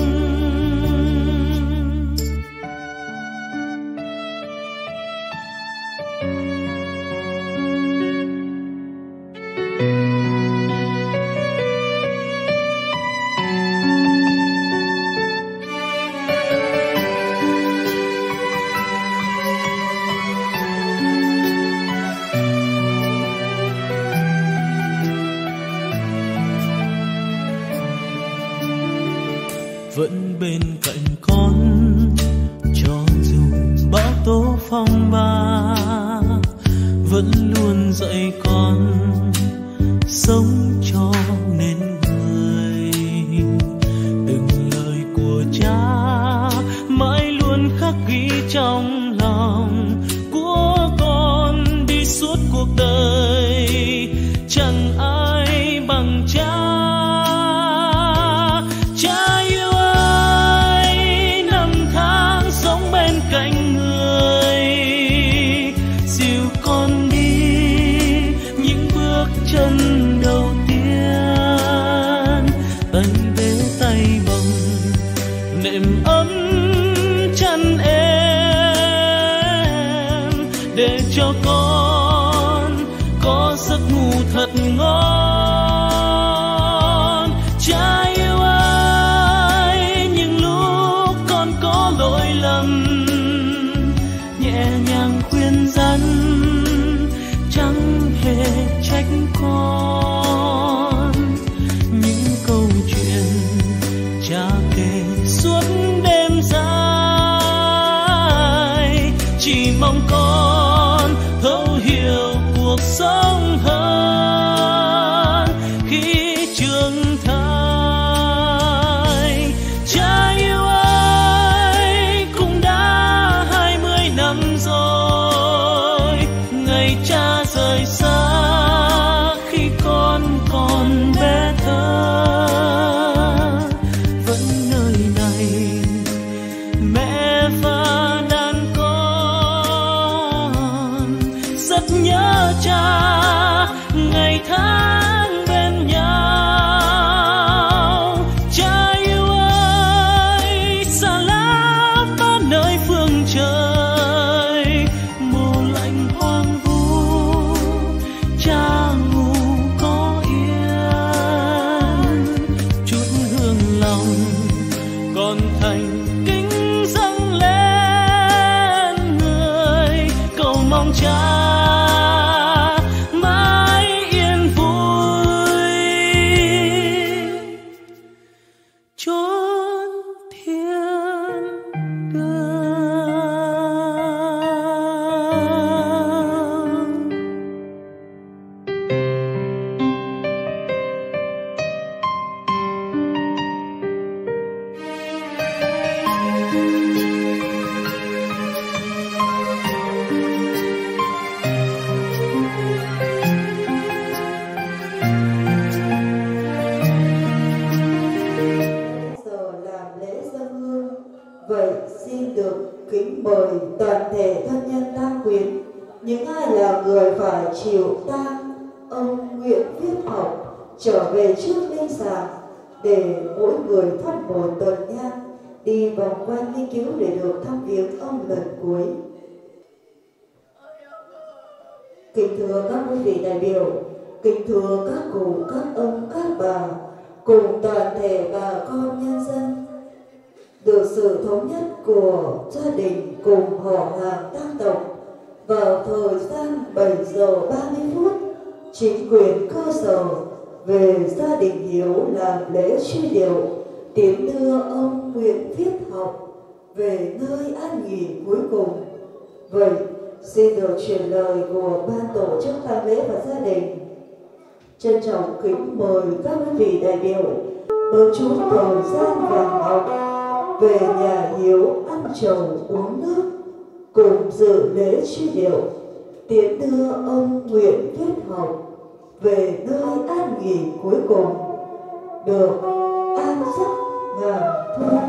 Vẫn bên cạnh con, cho dù bão tố phong ba vẫn luôn dạy con sống cho nên người. Từng lời của cha mãi luôn khắc ghi trong lòng của con, đi suốt cuộc đời chẳng ai bằng cha. Cha yêu ơi, năm tháng sống bên cạnh người, dìu con đi những bước chân đầu tiên, tay bế tay bồng nệm ấm chân em, để cho con có giấc ngủ thật ngon. Cha yêu ơi, những lúc con có lỗi lầm nhẹ nhàng khuyên răn, chẳng hề trách con. Những câu chuyện cha kể suốt đêm dài, chỉ mong con thấu hiểu cuộc sống hơn khi trưởng thành. Cha yêu ơi, cũng đã hai mươi năm rồi, ngày cha rời xa khi con còn bé thơ. Vẫn nơi này mẹ và đàn con rất nhớ cha, ngày tháng bên nhau. Cha yêu ơi, xa lắm ba nơi phương trời, mùa lạnh hoang vu, cha ngủ có yên. Chút hương lòng còn thành kính dâng lên người, cầu mong cha mãi yên vui chốn thiên đường. những ai là người phải chịu tang, ông Nguyễn Viết Học trở về trước linh sàng để mỗi người thắp một tuần nhang đi vòng quanh linh cứu để được thăm viếng ông lần cuối. Kính thưa các quý vị đại biểu, kính thưa các cụ, các ông, các bà cùng toàn thể bà con nhân dân, được sự thống nhất của gia đình cùng họ hàng tang tộc vào thời gian bảy giờ ba mươi phút, chính quyền cơ sở về gia đình Hiếu làm lễ truy điệu tiến đưa ông Nguyễn Viết Học về nơi an nghỉ cuối cùng. Vậy xin được truyền lời của ban tổ chức tang lễ và gia đình. Trân trọng kính mời các quý vị đại biểu bớt chút thời gian vàng ngọc về nhà Hiếu ăn trầu uống nước, cùng dự lễ truy điệu tiến đưa ông Nguyễn Viết Học về nơi an nghỉ cuối cùng, được an giấc ngàn thu.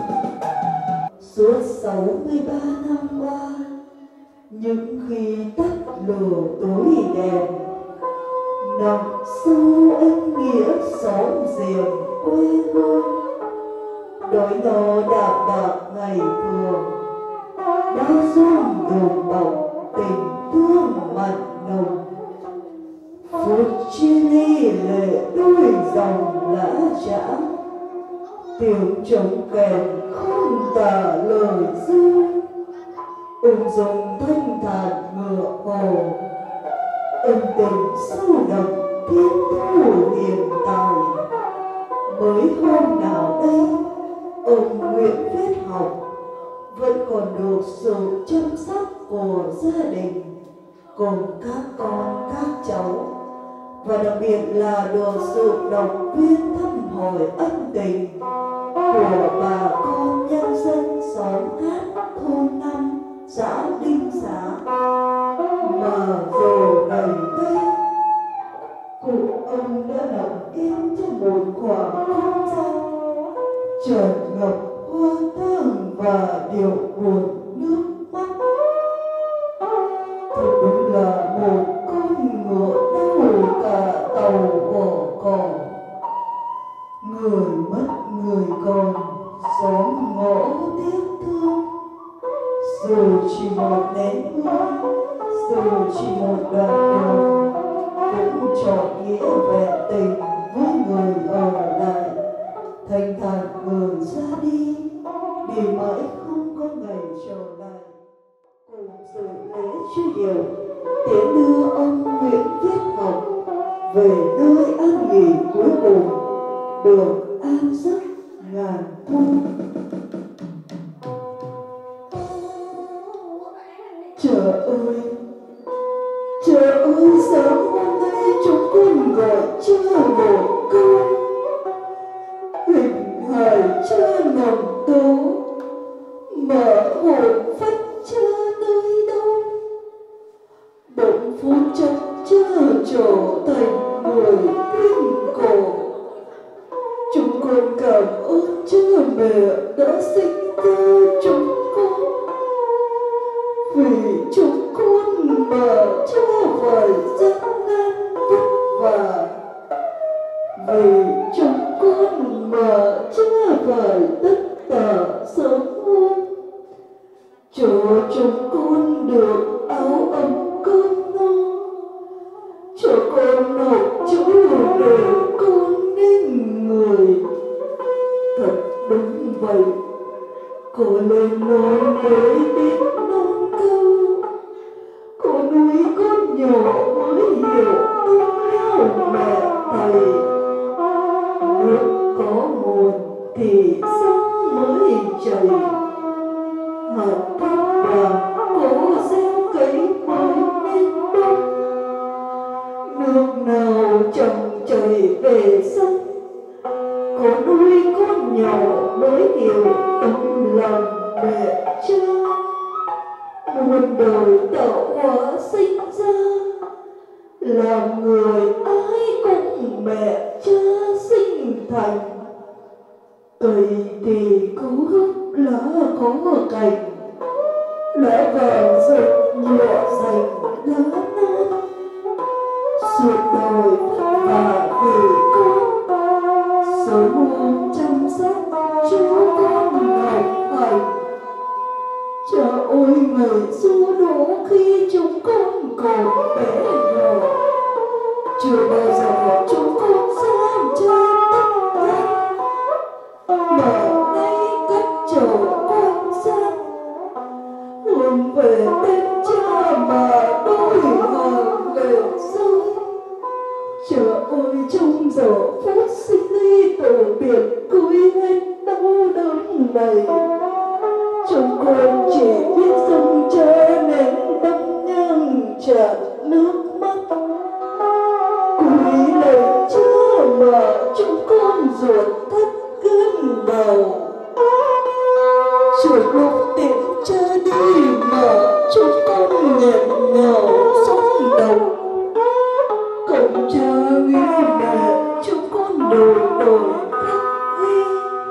Suốt sáu mươi ba năm qua, những khi tắt lửa tối đèn, nằm sâu ân nghĩa xóm giềng quê hương, đói no đạm bạc ngày thường đã dung đùm bọc tình thương mặn nồng. Phút chia ly lệ đôi dòng lã chã, tiếng trống kèn không tả lời ru, ung dung thanh thản ngựa hồ, ân tình sâu đậm thiên thu hiện tại. Mới hôm nào đây, ông Nguyễn Viết Học vẫn còn được sự chăm sóc của gia đình cùng các con các cháu, và đặc biệt là được sự động viên thăm hỏi ân tình của bà con nhân dân xóm Hát thôn năm xã Đinh Xá. Mà giờ ngày đây, cụ ông đã nằm yên trong một khoảng không gian chợt ngập hoa tang và điệu buồn nước mắt. Thật đúng là một con ngựa đau cả tàu bỏ cỏ, người mất người còn xóm ngõ tiếc thương. Dù chỉ một nén hương, dù chỉ một đoạn đường, cũng trọn nghĩa vẹn tình với người ở lại, thanh thản người ra đi, để mãi không có ngày trở lại. Cùng dự lễ truy điệu tiến đưa ông Nguyễn Viết Học về nơi an nghỉ cuối cùng, được an giấc ngàn thu. Trời ơi, trời ơi, sớm hôm nay chúng con gọi cha một câu, hình hài cha nằm tố, mà hồn phách cha nơi đâu. Bỗng phút chốc cha trở thành người thiên cổ. Chúng con cảm ơn cha mẹ đã sinh ra chúng con, vì chúng con mà cha phải gian nan vất vả, vì chúng con mà cha phải tất tả sớm hôm, cho chúng con được áo ấm cơm no, cho con học chữ để con nên người. Thật đúng vậy, cô lên non mới biết non câu, cô nuôi con nhỏ mới hiểu công lao mẹ thầy. Nước có nguồn thì sông mới chảy, hạt cát vàng cố gieo cấy mới nên bông. Nước nào trồng chảy về sông, cô nuôi con nhỏ mới hiểu tấm lòng mẹ cha. Muôn đời tạo hóa sinh ra, làm người ai cũng mẹ cha sinh thành. Cây thì có gốc lá có cành, lá vàng rực nhọ dành tràn nước mắt. Quý lời chưa mà chúng con ruột thắt gân bầu. Rồi lúc tiễn cha đi mà chúng con nghẹn ngào xót đầu. Cậu cha nghĩ mẹ chúng con đời đời khắc ghi.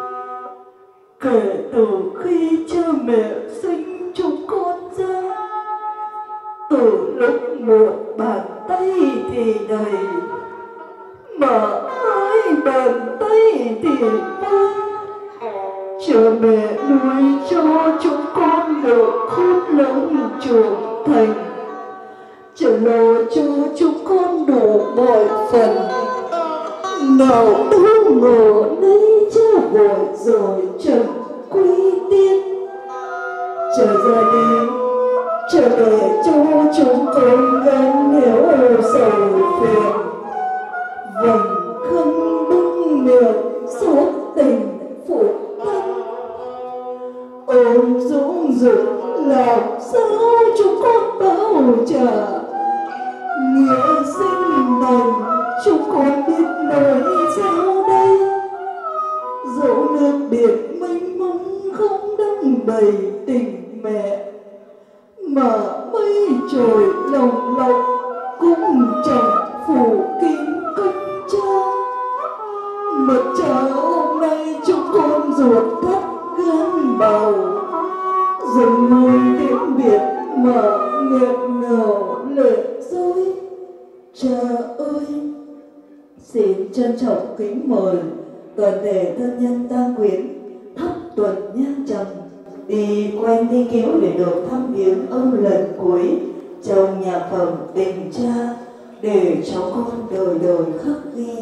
Kể từ khi cha mẹ sinh chúng con ra, từ lúc một bàn tay thì đầy mà hai bàn tay thì vơi. Cha mẹ nuôi cho chúng con được khôn lớn trưởng thành, cha lo cho chúng con đủ mọi phần. Nào đâu ngờ nay cha gọi rồi trần quy tiên. Cha ra đi, cha để cho chúng con gánh hiểu sầu phiền. Vầng khăn bưng miệng xót tình phụ thân. Ôm dũng dữ làm sao chúng con bao trả. Nghĩa sinh thành chúng con biết nói sao đây. Dẫu nước biển mênh mông không đong đầy tình mẹ, mà mây trời lồng lộng cũng chẳng phủ kín công cha. Mà cha hôm nay chúng con ruột thắt gan bầu. Dần môi tiếng biệt mà nghẹn ngào lệ rơi. Cha ơi, xin trân trọng kính mời toàn thể thân nhân tang quyến thắp tuần nhang trầm đi quanh thi cứu để được thăm viếng ông lần cuối trong nhạc phẩm Tình Cha để cháu con đời đời khắc ghi.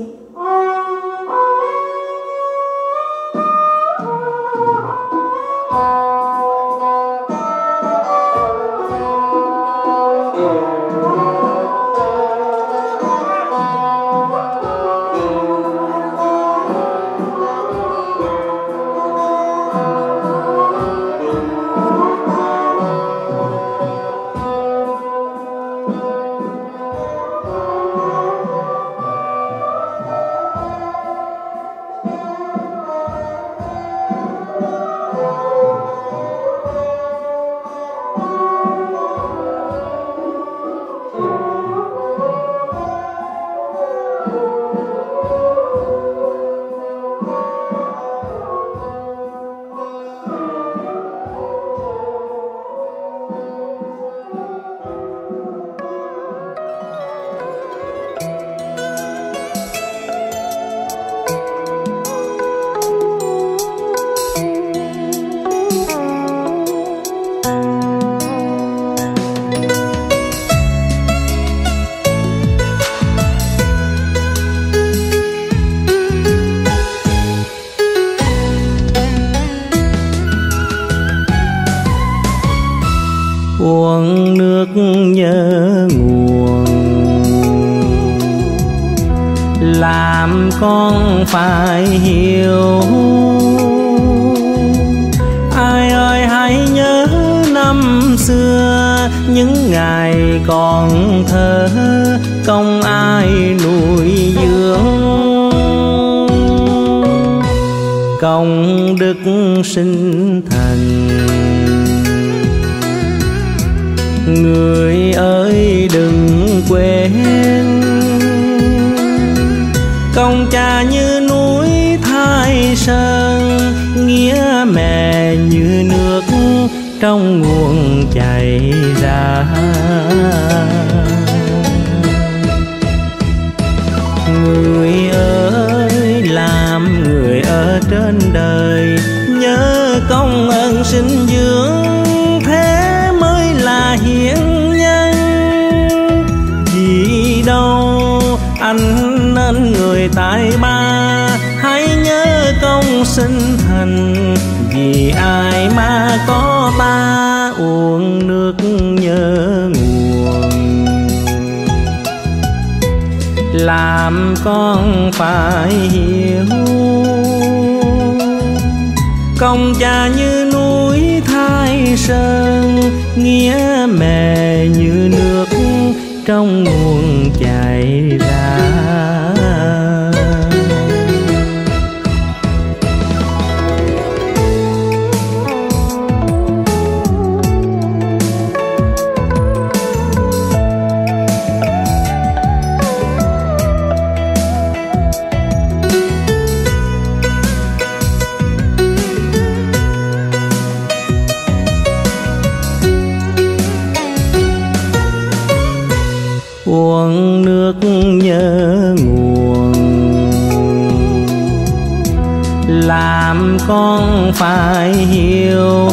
Uống nước nhớ nguồn, làm con phải hiểu. Ai ơi hãy nhớ năm xưa, những ngày còn thơ không ai nuôi dưỡng. Công đức sinh thành, người ơi đừng quên. Công cha như núi Thái Sơn, nghĩa mẹ như nước trong nguồn chảy ra. Người ơi làm người ở trên đời, nhớ công ơn sinh dưỡng, thế mới là hiển nhân. Vì đâu anh nên người tài ba, hãy nhớ công sinh thành. Vì ai mà có ta uống nước nhớ nguồn, làm con phải hiểu. Công cha như núi Thái Sơn, nghĩa mẹ như nước trong nguồn chảy ra. Uống nước nhớ nguồn làm con phải hiểu.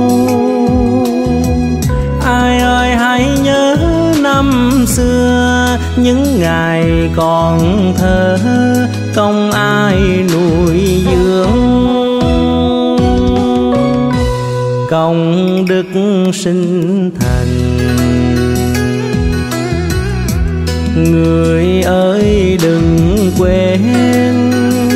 Ai ơi hãy nhớ năm xưa những ngày còn thơ, công ai nuôi dưỡng. Công đức sinh thành, người ơi đừng quên.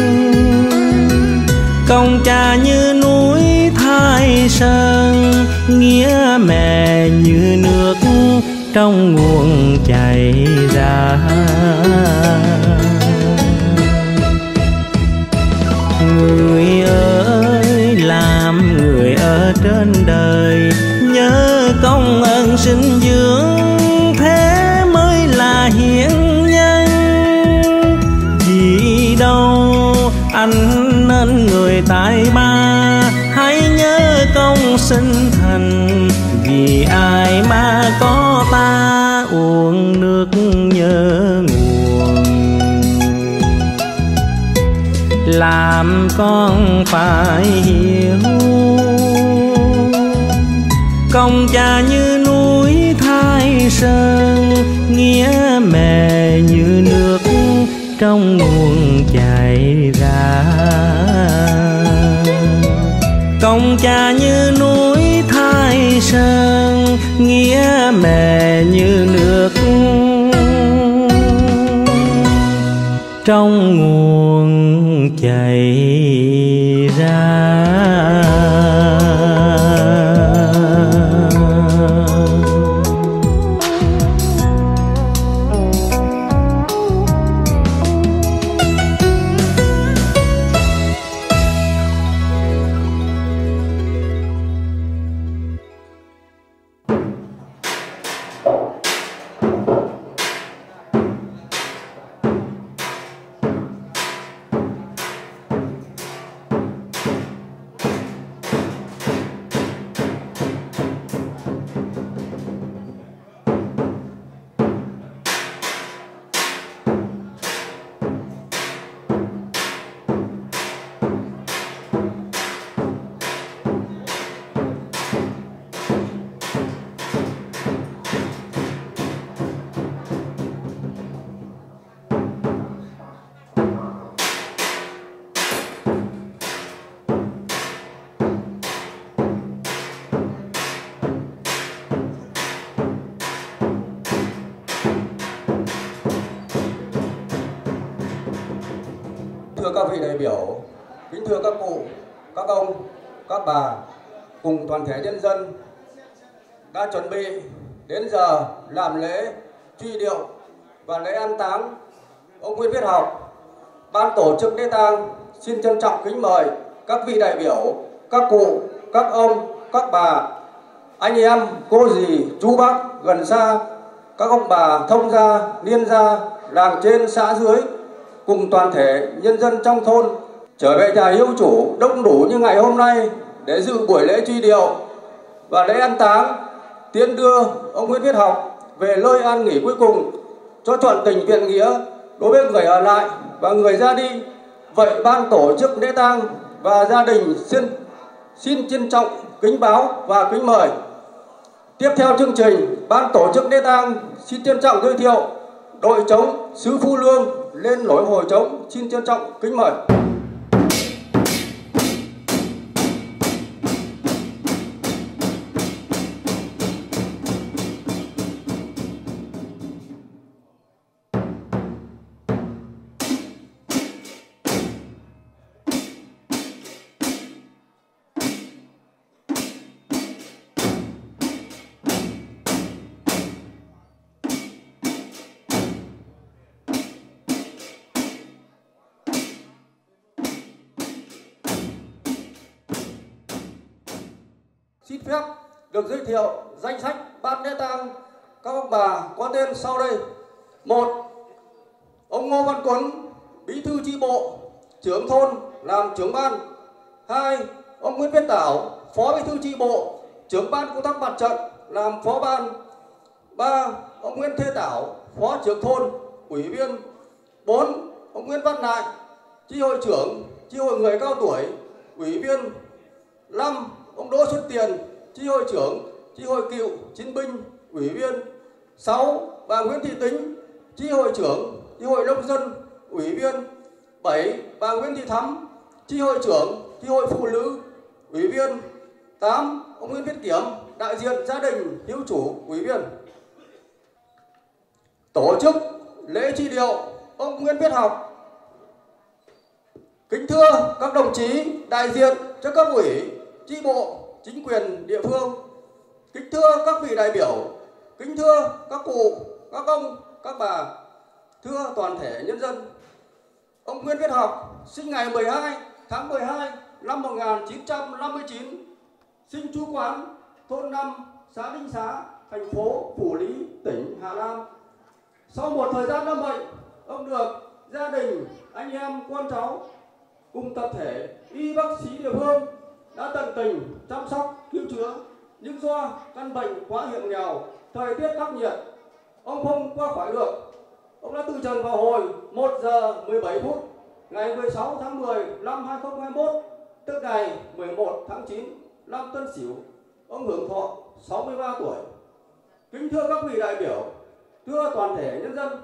Công cha như núi Thái Sơn, nghĩa mẹ như nước trong nguồn chảy ra. Người ơi làm người ở trên đời, nhớ công ơn sinh dưỡng, thế mới là hiển nhân. Vì đâu anh nên người tài ba, hãy nhớ công sinh thành. Vì ai mà có ta uống nước nhớ nguồn, làm con phải hiểu. Công cha như núi Thái Sơn, nghĩa mẹ như nước trong nguồn chảy ra. Công cha như núi Thái Sơn, nghĩa mẹ như nước trong nguồn chảy ra. Thưa các vị đại biểu, kính thưa các cụ, các ông, các bà cùng toàn thể nhân dân, đã chuẩn bị đến giờ làm lễ truy điệu và lễ an táng ông Nguyễn Viết Học. Ban tổ chức lễ tang xin trân trọng kính mời các vị đại biểu, các cụ, các ông, các bà, anh em, cô dì, chú bác gần xa, các ông bà thông gia, niên gia, làng trên xã dưới cùng toàn thể nhân dân trong thôn trở về nhà hiếu chủ đông đủ như ngày hôm nay để dự buổi lễ truy điệu và lễ an táng, tiễn đưa ông Nguyễn Viết Học về nơi an nghỉ cuối cùng cho trọn tình viện nghĩa đối với người ở lại và người ra đi. Vậy ban tổ chức lễ tang và gia đình xin xin trân trọng kính báo và kính mời. Tiếp theo chương trình, ban tổ chức lễ tang xin trân trọng giới thiệu đội trống xứ Phú Lương lên nổi hồi trống. Xin trân trọng kính mời. Xin phép được giới thiệu danh sách ban lễ tang các ông bà có tên sau đây. Một, ông Ngô Văn Tuấn, bí thư chi bộ, trưởng thôn làm trưởng ban. Hai, ông Nguyễn Viết Tảo, phó bí thư chi bộ, trưởng ban công tác mặt trận làm phó ban. Ba, ông Nguyễn Thế Tảo, phó trưởng thôn, ủy viên. Bốn, ông Nguyễn Văn Lại, chi hội trưởng, chi hội người cao tuổi, ủy viên. Năm, ông Đỗ Xuân Tiền, chi hội trưởng, chi hội cựu chiến binh, ủy viên. Sáu, bà Nguyễn Thị Tính, chi hội trưởng, chi hội nông dân, ủy viên. Bảy, bà Nguyễn Thị Thắm, chi hội trưởng, chi hội phụ nữ, ủy viên. Tám, ông Nguyễn Viết Kiểm, đại diện gia đình hiếu chủ, ủy viên. Tổ chức lễ truy điệu ông Nguyễn Viết Học. Kính thưa các đồng chí đại diện cho cấp ủy, chi bộ, chính quyền địa phương. Kính thưa các vị đại biểu, kính thưa các cụ, các ông, các bà, thưa toàn thể nhân dân. Ông Nguyễn Viết Học sinh ngày mười hai tháng mười hai năm một nghìn chín trăm năm mươi chín, sinh trú quán thôn năm, xã Đinh Xá, thành phố Phủ Lý, tỉnh Hà Nam. Sau một thời gian lâm bệnh, ông được gia đình, anh em, con cháu cùng tập thể y bác sĩ địa phương đã tận tình chăm sóc cứu chữa, nhưng do căn bệnh quá hiểm nghèo, thời tiết khắc nghiệt, ông không qua khỏi được. Ông đã từ trần vào hồi một giờ mười bảy phút ngày mười sáu tháng mười năm hai nghìn không trăm hai mươi mốt, tức ngày mười một tháng chín năm Tân Sửu. Ông hưởng thọ sáu mươi ba tuổi. Kính thưa các vị đại biểu, thưa toàn thể nhân dân,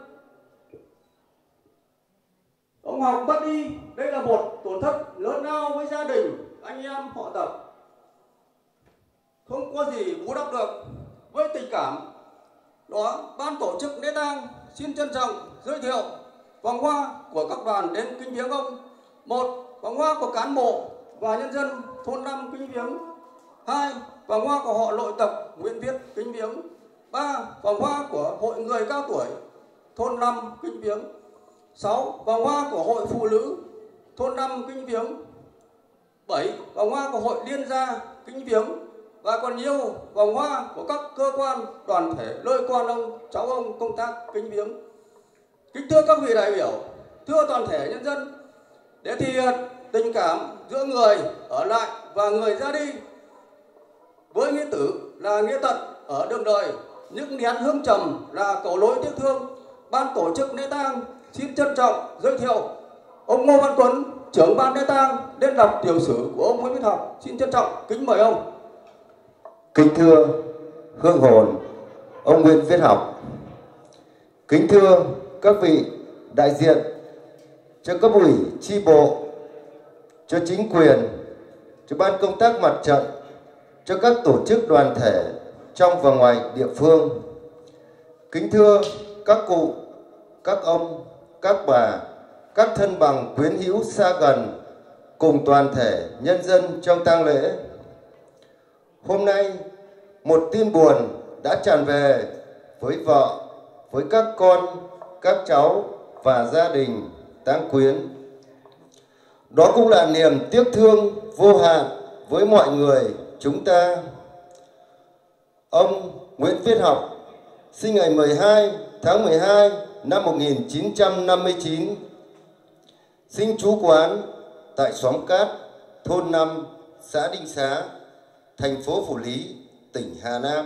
ông Học mất đi, đây là một tổn thất lớn lao với gia đình, anh em, họ Tập. Không có gì bù đắp được. Với tình cảm đó, ban tổ chức lễ tang xin trân trọng giới thiệu vòng hoa của các đoàn đến kính viếng ông. Một, vòng hoa của cán bộ và nhân dân thôn năm kính viếng. Hai, vòng hoa của họ nội tộc Nguyễn Viết kính viếng. Ba, vòng hoa của hội người cao tuổi thôn năm kính viếng. Sáu, vòng hoa của hội phụ nữ thôn năm kính viếng. Bảy, vòng hoa của hội liên gia kính viếng. Và còn nhiều vòng hoa của các cơ quan, đoàn thể, nơi con ông, cháu ông công tác kính viếng. Kính thưa các vị đại biểu, thưa toàn thể nhân dân, để thể hiện tình cảm giữa người ở lại và người ra đi, với nghĩa tử là nghĩa tận ở đường đời, những nén hương trầm là cầu lối tiếc thương, ban tổ chức lễ tang xin trân trọng giới thiệu ông Ngô Văn Tuấn, trưởng ban lễ tang, lên đọc tiểu sử của ông Nguyễn Viết Học. Xin trân trọng kính mời ông. Kính thưa hương hồn ông Nguyễn Viết Học, kính thưa các vị đại diện cho cấp ủy, chi bộ, cho chính quyền, cho ban công tác mặt trận, cho các tổ chức đoàn thể trong và ngoài địa phương. Kính thưa các cụ, các ông, các bà, các thân bằng quyến hữu xa gần, cùng toàn thể nhân dân trong tang lễ. Hôm nay, một tin buồn đã tràn về với vợ, với các con, các cháu và gia đình tang quyến. Đó cũng là niềm tiếc thương vô hạn với mọi người chúng ta. Ông Nguyễn Viết Học sinh ngày mười hai tháng mười hai năm một nghìn chín trăm năm mươi chín, sinh trú quán tại xóm Cát, thôn năm, xã Đinh Xá, thành phố Phủ Lý, tỉnh Hà Nam.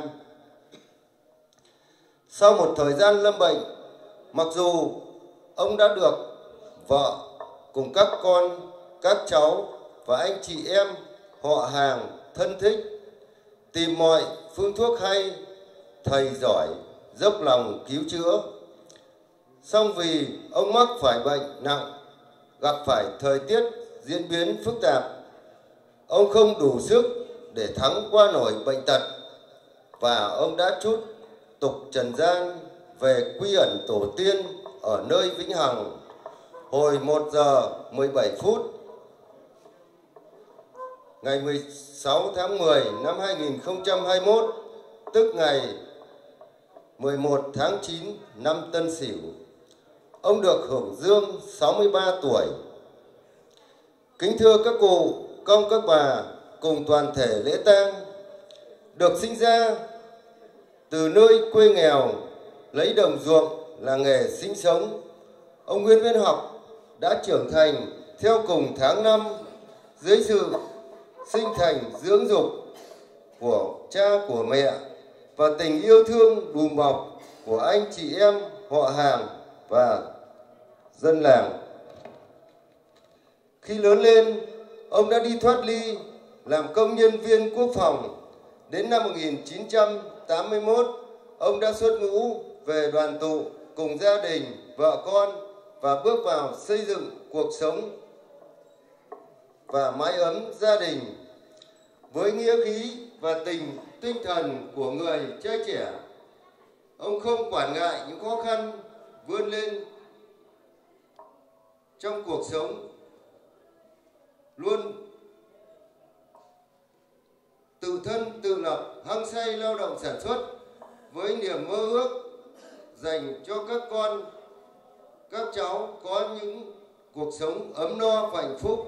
Sau một thời gian lâm bệnh, mặc dù ông đã được vợ cùng các con, các cháu và anh chị em, họ hàng, thân thích tìm mọi phương thuốc hay, thầy giỏi, dốc lòng cứu chữa. Song vì ông mắc phải bệnh nặng, gặp phải thời tiết diễn biến phức tạp, ông không đủ sức để thắng qua nổi bệnh tật, và ông đã trút tục trần gian về quy ẩn tổ tiên ở nơi vĩnh hằng hồi một giờ mười bảy phút ngày mười sáu tháng mười năm hai nghìn không trăm hai mươi mốt, tức ngày mười một tháng chín năm Tân Sửu. Ông được hưởng dương sáu mươi ba tuổi. Kính thưa các cụ, công các bà cùng toàn thể lễ tang, Được sinh ra từ nơi quê nghèo, lấy đồng ruộng là nghề sinh sống, ông Nguyễn Viết Học đã trưởng thành theo cùng tháng năm dưới sự sinh thành dưỡng dục của cha của mẹ và tình yêu thương đùm bọc của anh chị em họ hàng và dân làng. Khi lớn lên, ông đã đi thoát ly làm công nhân viên quốc phòng. Đến năm một nghìn chín trăm tám mươi mốt, ông đã xuất ngũ về đoàn tụ cùng gia đình, vợ con và bước vào xây dựng cuộc sống và mái ấm gia đình. Với nghĩa khí và tình tinh thần của người trai trẻ, ông không quản ngại những khó khăn, vươn lên trong cuộc sống, luôn tự thân tự lập, hăng say lao động sản xuất với niềm mơ ước dành cho các con, các cháu có những cuộc sống ấm no và hạnh phúc.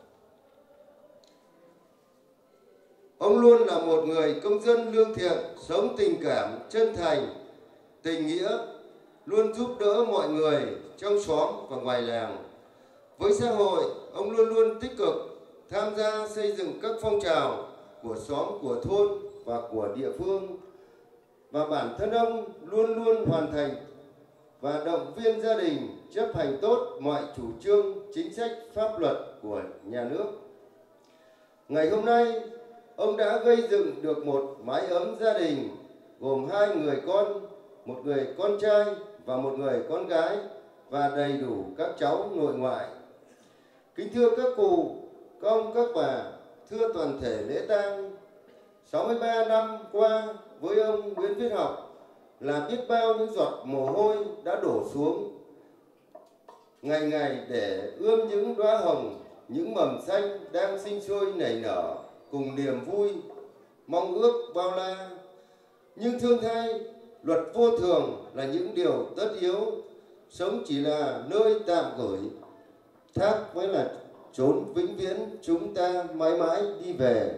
Ông luôn là một người công dân lương thiện, sống tình cảm, chân thành, tình nghĩa, luôn giúp đỡ mọi người trong xóm và ngoài làng. Với xã hội, ông luôn luôn tích cực tham gia xây dựng các phong trào của xóm, của thôn và của địa phương. Và bản thân ông luôn luôn hoàn thành và động viên gia đình chấp hành tốt mọi chủ trương, chính sách, pháp luật của nhà nước. Ngày hôm nay, ông đã gây dựng được một mái ấm gia đình gồm hai người con, một người con trai và một người con gái và đầy đủ các cháu nội ngoại. Kính thưa các cụ, các ông, các bà, thưa toàn thể lễ tang, sáu mươi ba năm qua với ông Nguyễn Viết Học là biết bao những giọt mồ hôi đã đổ xuống ngày ngày để ươm những đóa hồng, những mầm xanh đang sinh sôi nảy nở cùng niềm vui, mong ước bao la. Nhưng thương thay, luật vô thường là những điều tất yếu, sống chỉ là nơi tạm gửi, thác mới là chốn vĩnh viễn chúng ta mãi mãi đi về.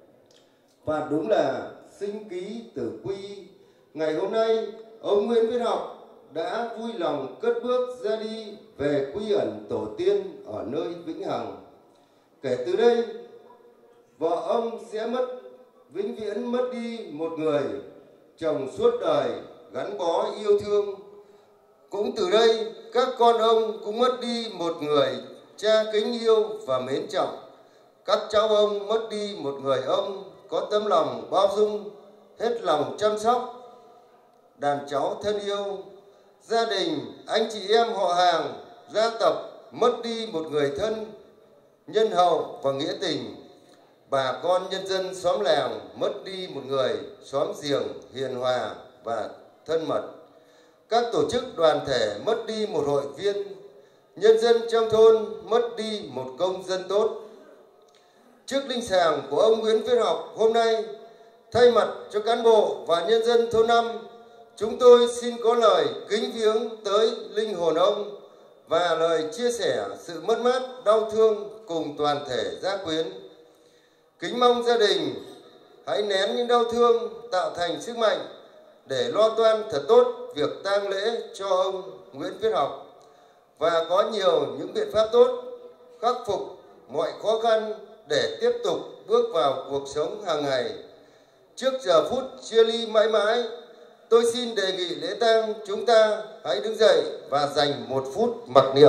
Và đúng là sinh ký tử quy, ngày hôm nay ông Nguyễn Viết Học đã vui lòng cất bước ra đi về quy ẩn tổ tiên ở nơi vĩnh hằng. Kể từ đây, vợ ông sẽ mất vĩnh viễn mất đi một người chồng suốt đời gắn bó yêu thương. Cũng từ đây, các con ông cũng mất đi một người cha kính yêu và mến trọng. Các cháu ông mất đi một người ông có tấm lòng bao dung, hết lòng chăm sóc đàn cháu thân yêu. Gia đình, anh chị em họ hàng, gia tộc mất đi một người thân nhân hậu và nghĩa tình. Bà con nhân dân xóm làng mất đi một người xóm giềng hiền hòa và thân mật. Các tổ chức đoàn thể mất đi một hội viên. Nhân dân trong thôn mất đi một công dân tốt. Trước linh sàng của ông Nguyễn Viết Học hôm nay, thay mặt cho cán bộ và nhân dân thôn năm, chúng tôi xin có lời kính viếng tới linh hồn ông và lời chia sẻ sự mất mát, đau thương cùng toàn thể gia quyến. Kính mong gia đình hãy nén những đau thương, tạo thành sức mạnh để lo toan thật tốt việc tang lễ cho ông Nguyễn Viết Học và có nhiều những biện pháp tốt khắc phục mọi khó khăn để tiếp tục bước vào cuộc sống hàng ngày. Trước giờ phút chia ly mãi mãi, tôi xin đề nghị lễ tang chúng ta hãy đứng dậy và dành một phút mặc niệm.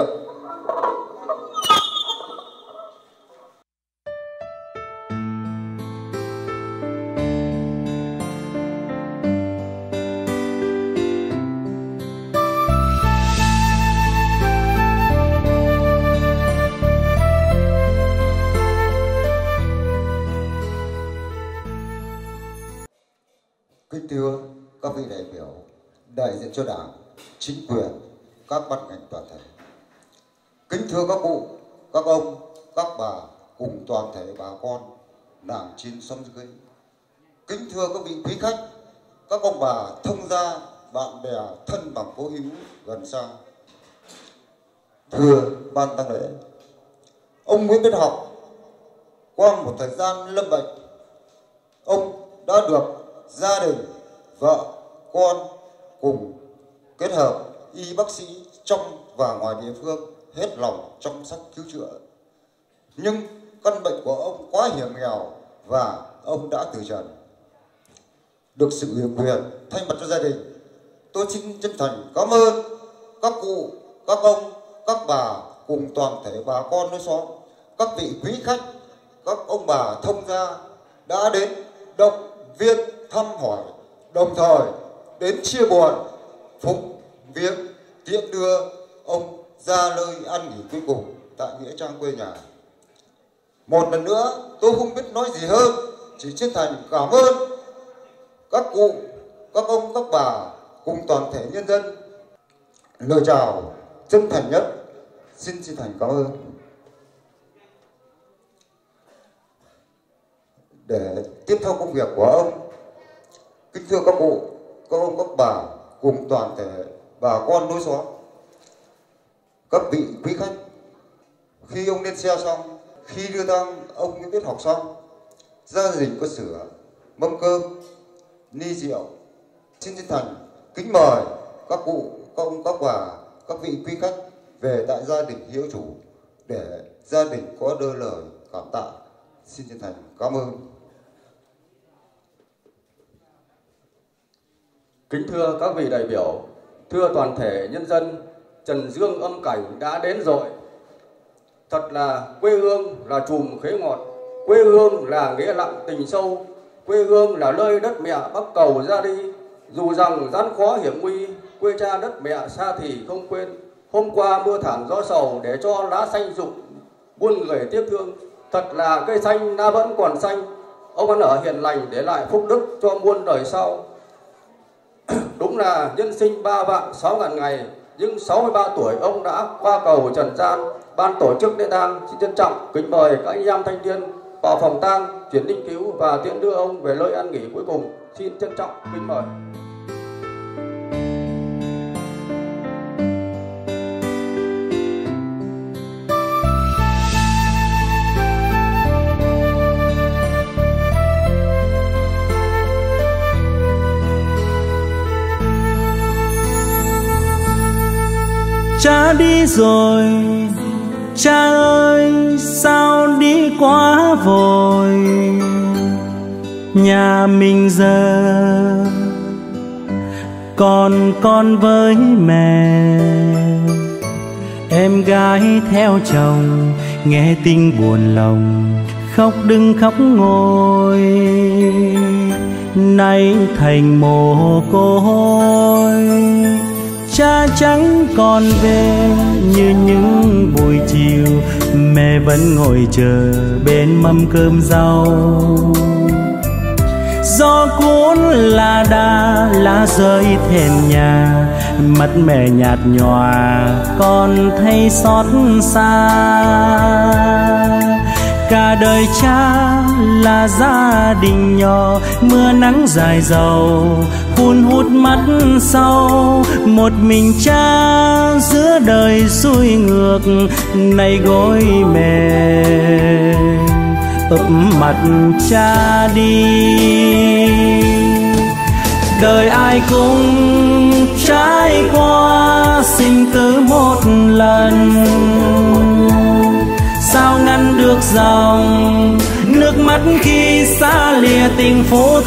Kính thưa các vị đại biểu đại diện cho Đảng, chính quyền, các ban ngành toàn thể. Kính thưa các cụ, các ông, các bà cùng toàn thể bà con làng chín xóm dưới. Kính thưa các vị quý khách, các ông bà thông gia, bạn bè thân bằng cố hữu gần xa. Thưa ban tang lễ, ông Nguyễn Viết Học qua một thời gian lâm bệnh, ông đã được gia đình, vợ, con cùng kết hợp y bác sĩ trong và ngoài địa phương hết lòng chăm sóc cứu chữa. Nhưng căn bệnh của ông quá hiểm nghèo và ông đã từ trần. Được sự ủy quyền thay mặt cho gia đình, tôi xin chân thành cảm ơn các cụ, các ông, các bà cùng toàn thể bà con nơi xóm, các vị quý khách, các ông bà thông gia đã đến động viên thăm hỏi, đồng thời đến chia buồn, phụng viếng, tiễn đưa ông ra nơi ăn nghỉ cuối cùng tại nghĩa trang quê nhà. Một lần nữa tôi không biết nói gì hơn, chỉ chân thành cảm ơn các cụ, các ông, các bà cùng toàn thể nhân dân. Lời chào chân thành nhất, xin chân thành cảm ơn. Để tiếp theo công việc của ông, kính thưa các cụ, các ông, các bà cùng toàn thể bà con nối xóm, các vị quý khách, khi ông lên xe xong, khi đưa tang ông những tiết học xong, gia đình có sửa mâm cơm, ly rượu. Xin chân thành kính mời các cụ, các ông, các bà, các vị quý khách về tại gia đình hiếu chủ để gia đình có đôi lời cảm tạ. Xin chân thành cảm ơn. Kính thưa các vị đại biểu, thưa toàn thể nhân dân, trần dương âm cảnh đã đến rồi. Thật là quê hương là chùm khế ngọt, quê hương là nghĩa lặng tình sâu, quê hương là nơi đất mẹ bắc cầu ra đi. Dù rằng gian khó hiểm nguy, quê cha đất mẹ xa thì không quên. Hôm qua mưa thảm gió sầu để cho lá xanh rụng, muôn người tiếc thương. Thật là cây xanh đã vẫn còn xanh, ông ăn ở hiền lành để lại phúc đức cho muôn đời sau. Đúng là nhân sinh ba vạn sáu ngàn ngày, nhưng sáu mươi ba tuổi ông đã qua cầu trần gian. Ban tổ chức lễ tang xin trân trọng kính mời các anh em thanh niên vào phòng tang chuyển linh cứu và tiễn đưa ông về nơi an nghỉ cuối cùng. Xin trân trọng kính mời. Cha đi rồi, cha ơi sao đi quá vội. Nhà mình giờ còn con với mẹ, em gái theo chồng nghe tin buồn lòng, khóc đừng khóc ngồi. Nay thành mồ côi, cha chẳng còn về như những buổi chiều, mẹ vẫn ngồi chờ bên mâm cơm rau. Gió cuốn là đá lá rơi thềm nhà, mắt mẹ nhạt nhòa con thấy xót xa. Cả đời cha là gia đình nhỏ, mưa nắng dài dầu hun hút mắt sâu. Một mình cha giữa đời xuôi ngược, nay gối mềm ướp mặt cha đi. Đời ai cũng trải qua sinh tử một lần, sao ngăn được dòng nước mắt khi xa lìa tình phố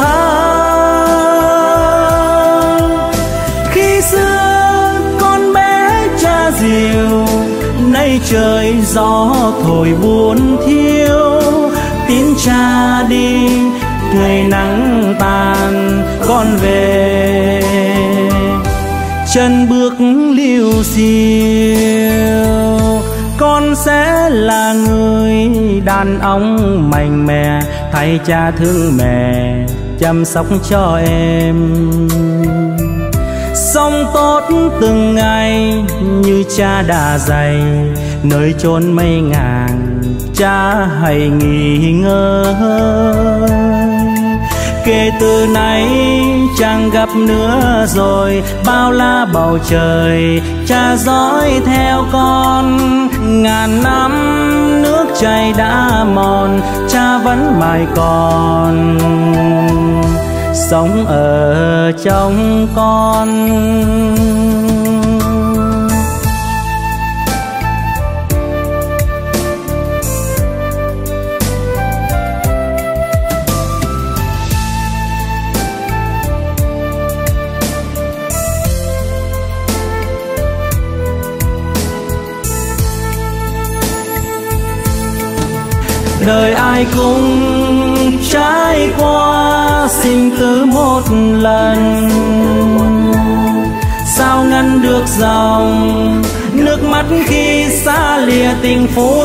tha. Khi xưa con bé cha dìu, nay trời gió thổi buồn thiêu. Tin cha đi ngày nắng tàn, con về chân bước liêu xiêu. Con sẽ là người đàn ông mạnh mẽ, thay cha thương mẹ chăm sóc cho em. Sống tốt từng ngày như cha đã dạy, nơi chốn mây ngàn cha hãy nghỉ ngơi. Kể từ nay chẳng gặp nữa rồi, bao la bầu trời cha dõi theo con. Ngàn năm nước chảy đã mòn, cha vẫn mãi còn. sống ở trong con. Đời ai cũng trải qua sinh tử một lần, sao ngăn được dòng nước mắt khi xa lìa tình phụ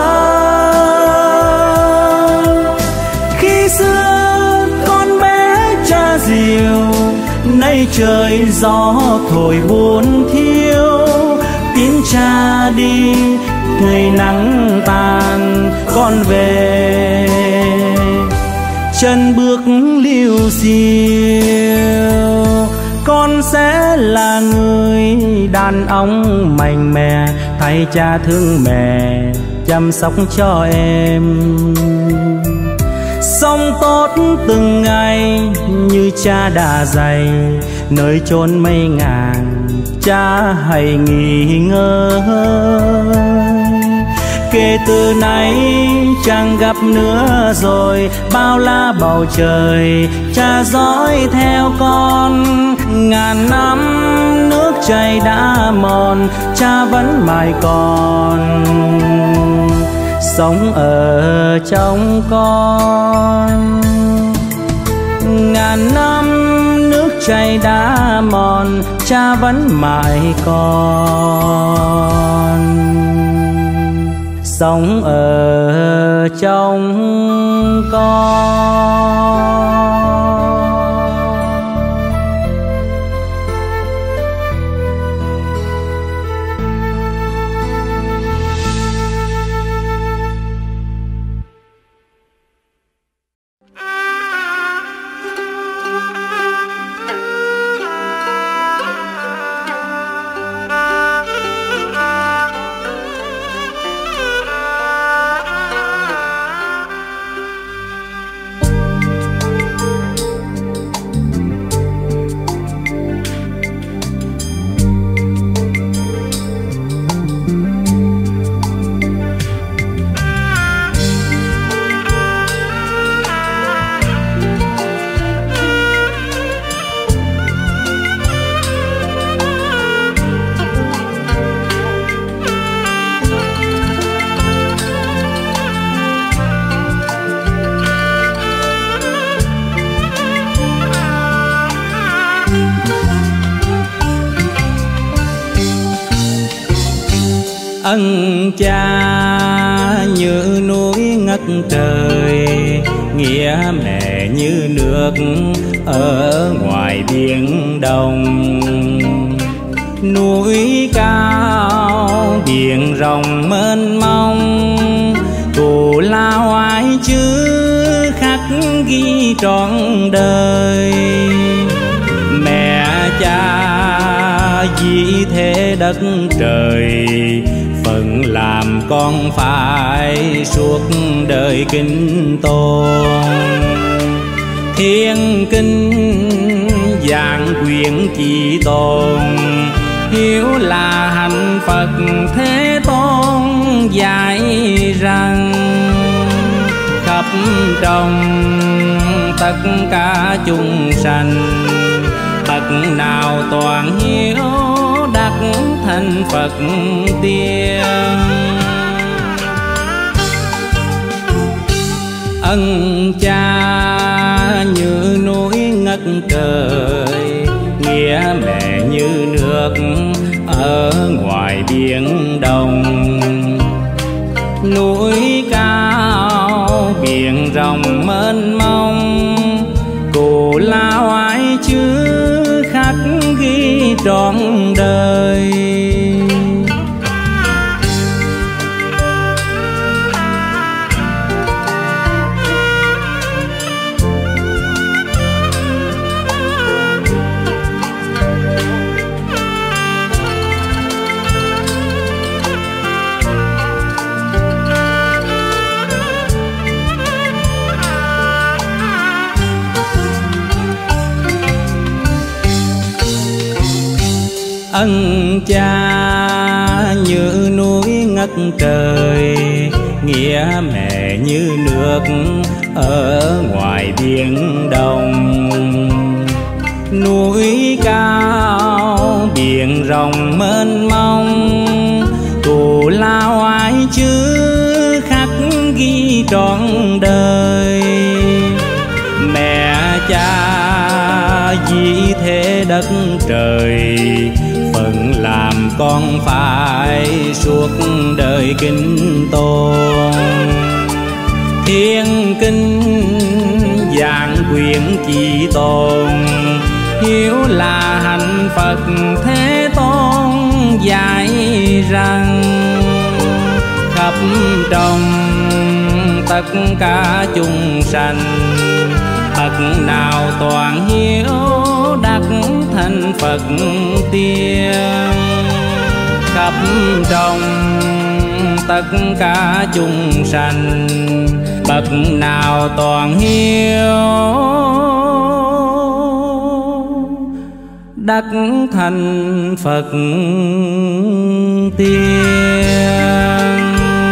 thân. Khi xưa con bé cha diều, nay trời gió thổi buồn thiêu. Tín cha đi ngày nắng tàn, con về chân bước liêu xiêu. Con sẽ là người đàn ông mạnh mẽ, thay cha thương mẹ chăm sóc cho em. Sống tốt từng ngày như cha đã dạy, nơi chốn mây ngàn cha hãy nghỉ ngơi. Kể từ nay chẳng gặp nữa rồi, bao la bầu trời cha dõi theo con. Ngàn năm nước chảy đã mòn, cha vẫn mãi còn sống ở trong con. Ngàn năm nước chảy đã mòn, cha vẫn mãi còn sống ở trong con. Ân cha như núi ngất trời, nghĩa mẹ như nước ở ngoài biển đông. Núi cao biển rộng mênh mông, cù lao ái chữ khắc ghi trọn đời. Mẹ cha vì thế đất trời, phận làm con phải suốt đời kính tôn. Thiên kinh giảng quyền chỉ tôn, hiếu là hạnh Phật Thế Tôn dạy rằng. Khắp trong tất cả chúng sanh, bậc nào toàn hiếu đắc thành Phật tiên. Ân cha như núi ngất trời, nghĩa mẹ như nước ở ngoài biển đông. Núi cao biển rộng mênh mông, cù lao ái chữ khắc ghi trọn đời. Ân cha như núi ngất trời, nghĩa mẹ như nước ở ngoài biển đông. Núi cao biển rộng mênh mông, cù lao ai chữ khắc ghi trọn đời. Mẹ cha vì thế đất trời, phận làm con phải suốt đời kính tôn. Thiên kinh giảng quyền chỉ tôn, hiếu là hạnh Phật Thế Tôn dạy rằng. Khắp trong tất cả chúng sanh, bậc nào toàn hiếu đắc thành Phật tiên. Khắp trong tất cả chúng sanh, bậc nào toàn hiếu đắc thành Phật tiên.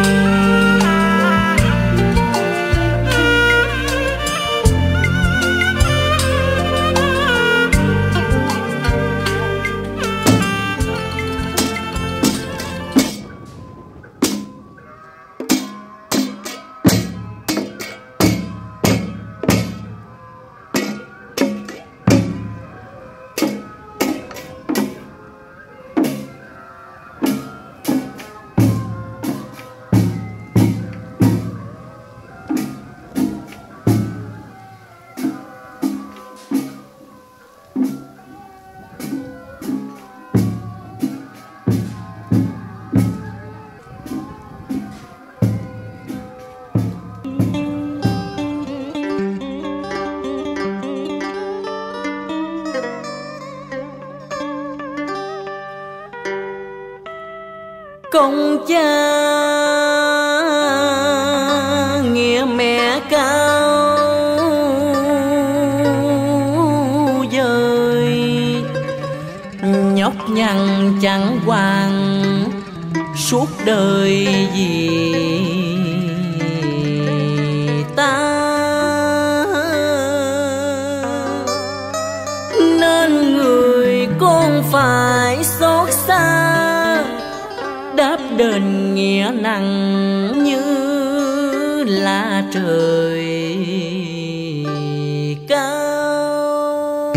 Công cha nghĩa mẹ cao dời, nhóc nhằn chẳng hoàng suốt đời vì ta. Nên người con phải xót xa, đáp đền nghĩa nặng như là trời cao.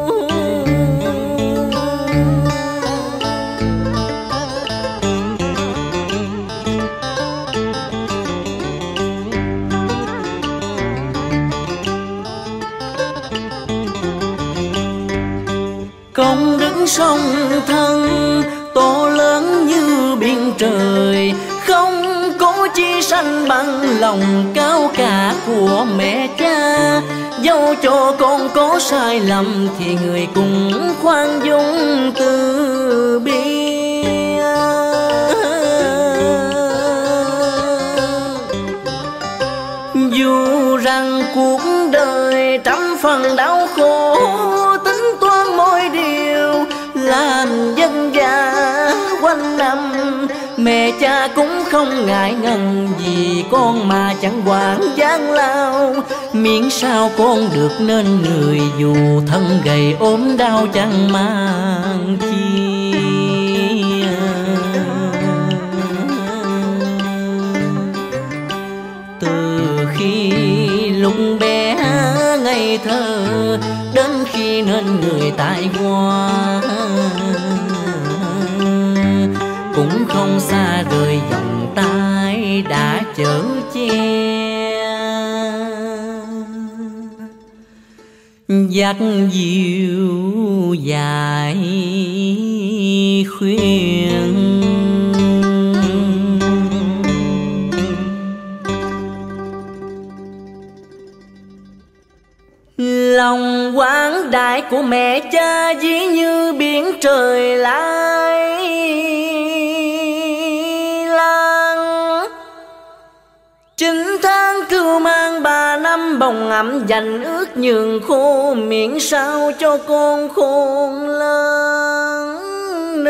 Công đức song thân to lớn như biển trời, không có chi sanh bằng lòng cao cả của mẹ cha. Dẫu cho con có sai lầm thì người cũng khoan dung từ bi. Dù rằng cuộc đời trăm phần đau khổ, tính toán mỗi điều làm dân già quanh năm, mẹ cha cũng không ngại ngần vì con mà chẳng quản gian lao. Miễn sao con được nên người, dù thân gầy ốm đau chẳng mang chi. Từ khi lúc bé ngây thơ đến khi nên người tại hoa, cũng không xa rời vòng tay đã chở che. Dắt dịu dài khuyên, lòng quảng đại của mẹ cha ví như biển trời lai lan. Chín tháng cưu mang ba năm bồng ẩm, dành ước nhường khô miệng sao cho con khôn lớn.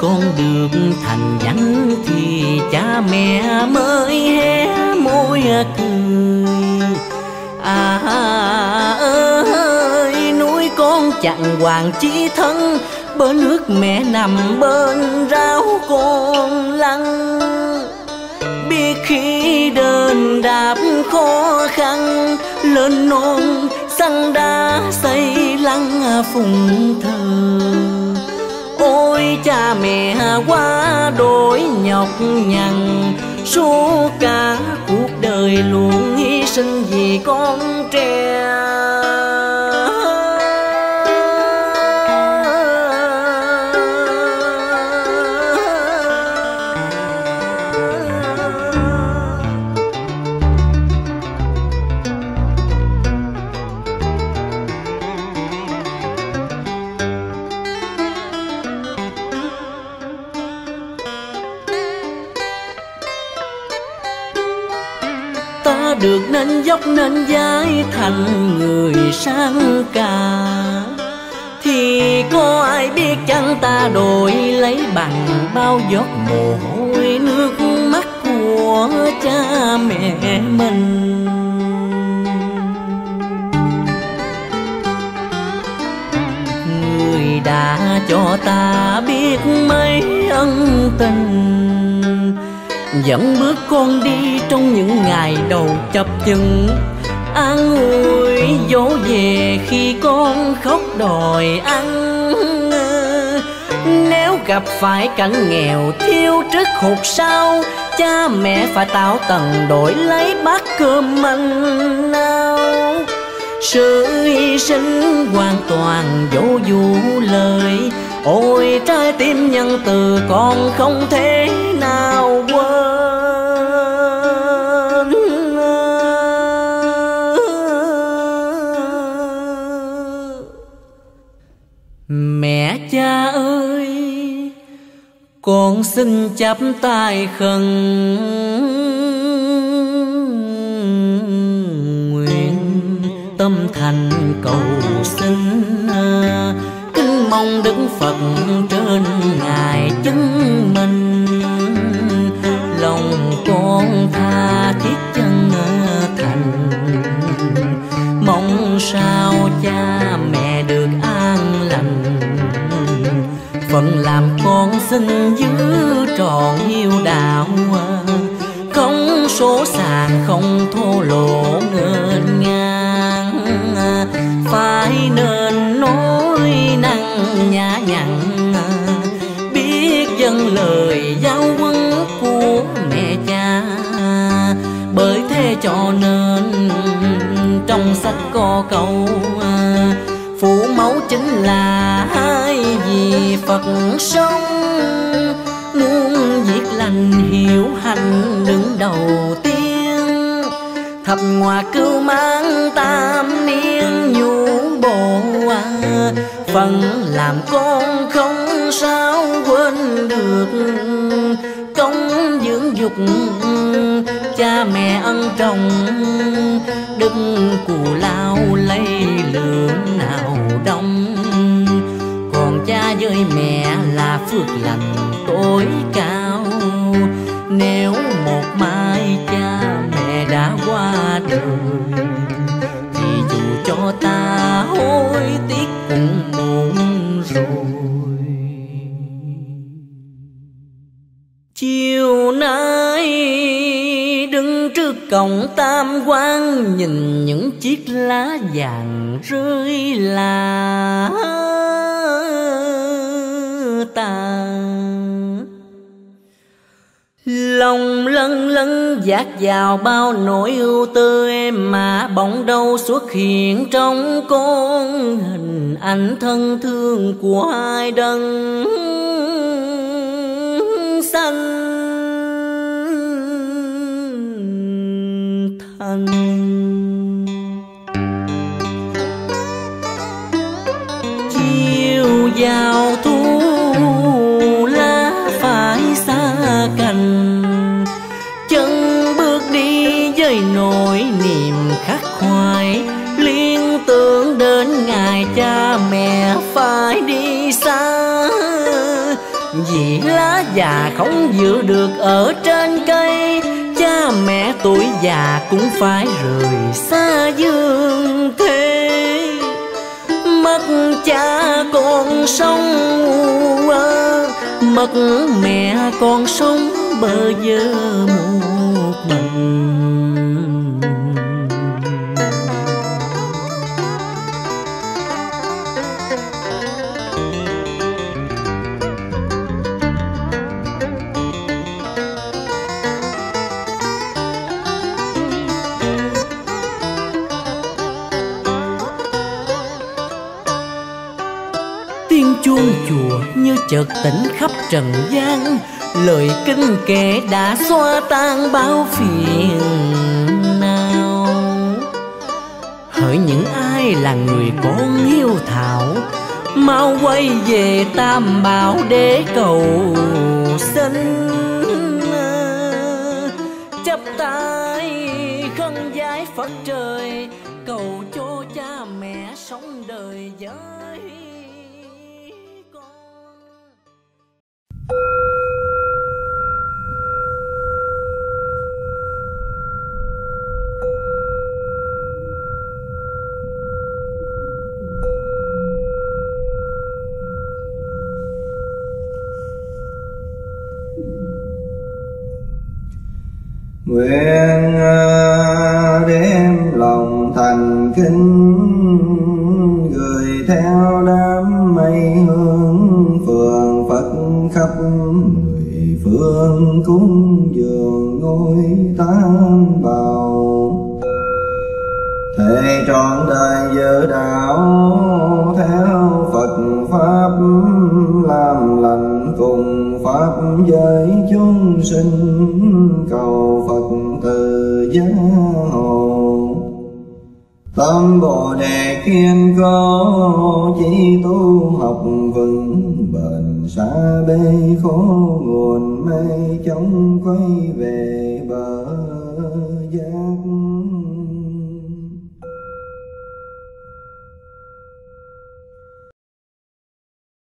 con được thành văn thì cha mẹ mới hé môi cười. À ơi núi con chẳng hoàng chí thân, bên nước mẹ nằm bên ráo con lăn. Biết khi đơn đạp khó khăn, lên non săn đá xây lăng phụng thờ. Ôi cha mẹ quá đổi nhọc nhằn, suốt cả cuộc đời luôn hy sinh vì con trẻ. Được nên dốc nên giá thành người sang cả, thì có ai biết chăng ta đổi lấy bằng bao giọt mồ hôi nước mắt của cha mẹ mình. Người đã cho ta biết mấy ân tình, dẫn bước con đi trong những ngày đầu chập chững, an ủi dỗ về khi con khóc đòi ăn. Nếu gặp phải cảnh nghèo thiếu trước hụt sau, cha mẹ phải tạo tầng đổi lấy bát cơm manh nào. Sự hy sinh hoàn toàn vô vụ lời, ôi trái tim nhân từ con không thể nào quên. Mẹ cha ơi, con xin chắp tay khẩn nguyện, tâm thành cầu xin, kính mong Đức Phật trên ngài chứng minh. Lòng con tha thiết chân thành, mong sao cha mẹ được an lành. Phận làm con xin giữ trọn hiếu đạo, không số sàng không thô lỗ ngên ngang. Phải nên nói năng nhã nhặn, biết dâng lời giáo huấn của mẹ cha. Bởi thế cho nên trong sách có câu, phụ mẫu chính là hai vị Phật sống. Muốn việc lành hiểu hành đứng đầu tiên, thập hòa cưu mang tam niên nhu bộ. Phần làm con không sao quên được, công dưỡng dục cha mẹ ân trọng. Đức cù lao lấy lượng nào đông, còn cha với mẹ là phước lành tối cao. Nếu một mai cha mẹ đã qua đời, thì dù cho ta hối tiếc cũng muộn rồi. Chiều nay đứng trước cổng tam quan, nhìn những chiếc lá vàng rơi là tàn. Lòng lân lân dạt vào bao nỗi ưu tư, mà bỗng đâu xuất hiện trong con hình ảnh thân thương của hai đấng sanh thành. Chiều vào thu lá phải xa cành, chân bước đi với nỗi niềm khắc khoải. Liên tưởng đến ngày cha mẹ phải đi xa, vì lá già không giữ được ở trên cây. Cha mẹ tuổi già cũng phải rời xa dương thế. Mất cha con sống ơ, mất mẹ con sống bơ vơ một mình. Tiếng chuông chùa như chợt tỉnh khắp trần gian, lời kinh kệ đã xóa tan bao phiền não. Hỡi những ai là người con hiếu thảo, mau quay về Tam Bảo để cầu xin. Chắp tay khấn vái Phật trời, cầu cho cha mẹ sống đời với nguyện đem lòng thành kính gửi theo đám mây hương phường Phật khắp mười phương cúng dường ngôi Tam Bảo. Thề trọn đời giữ đạo theo Phật pháp, làm lành cùng pháp giới chúng sinh, cầu Phật từ gia hộ. Tâm Bồ Đề kiên cố, chỉ tu học vững bền, xa bê khổ nguồn mây, chống quay về bờ giác.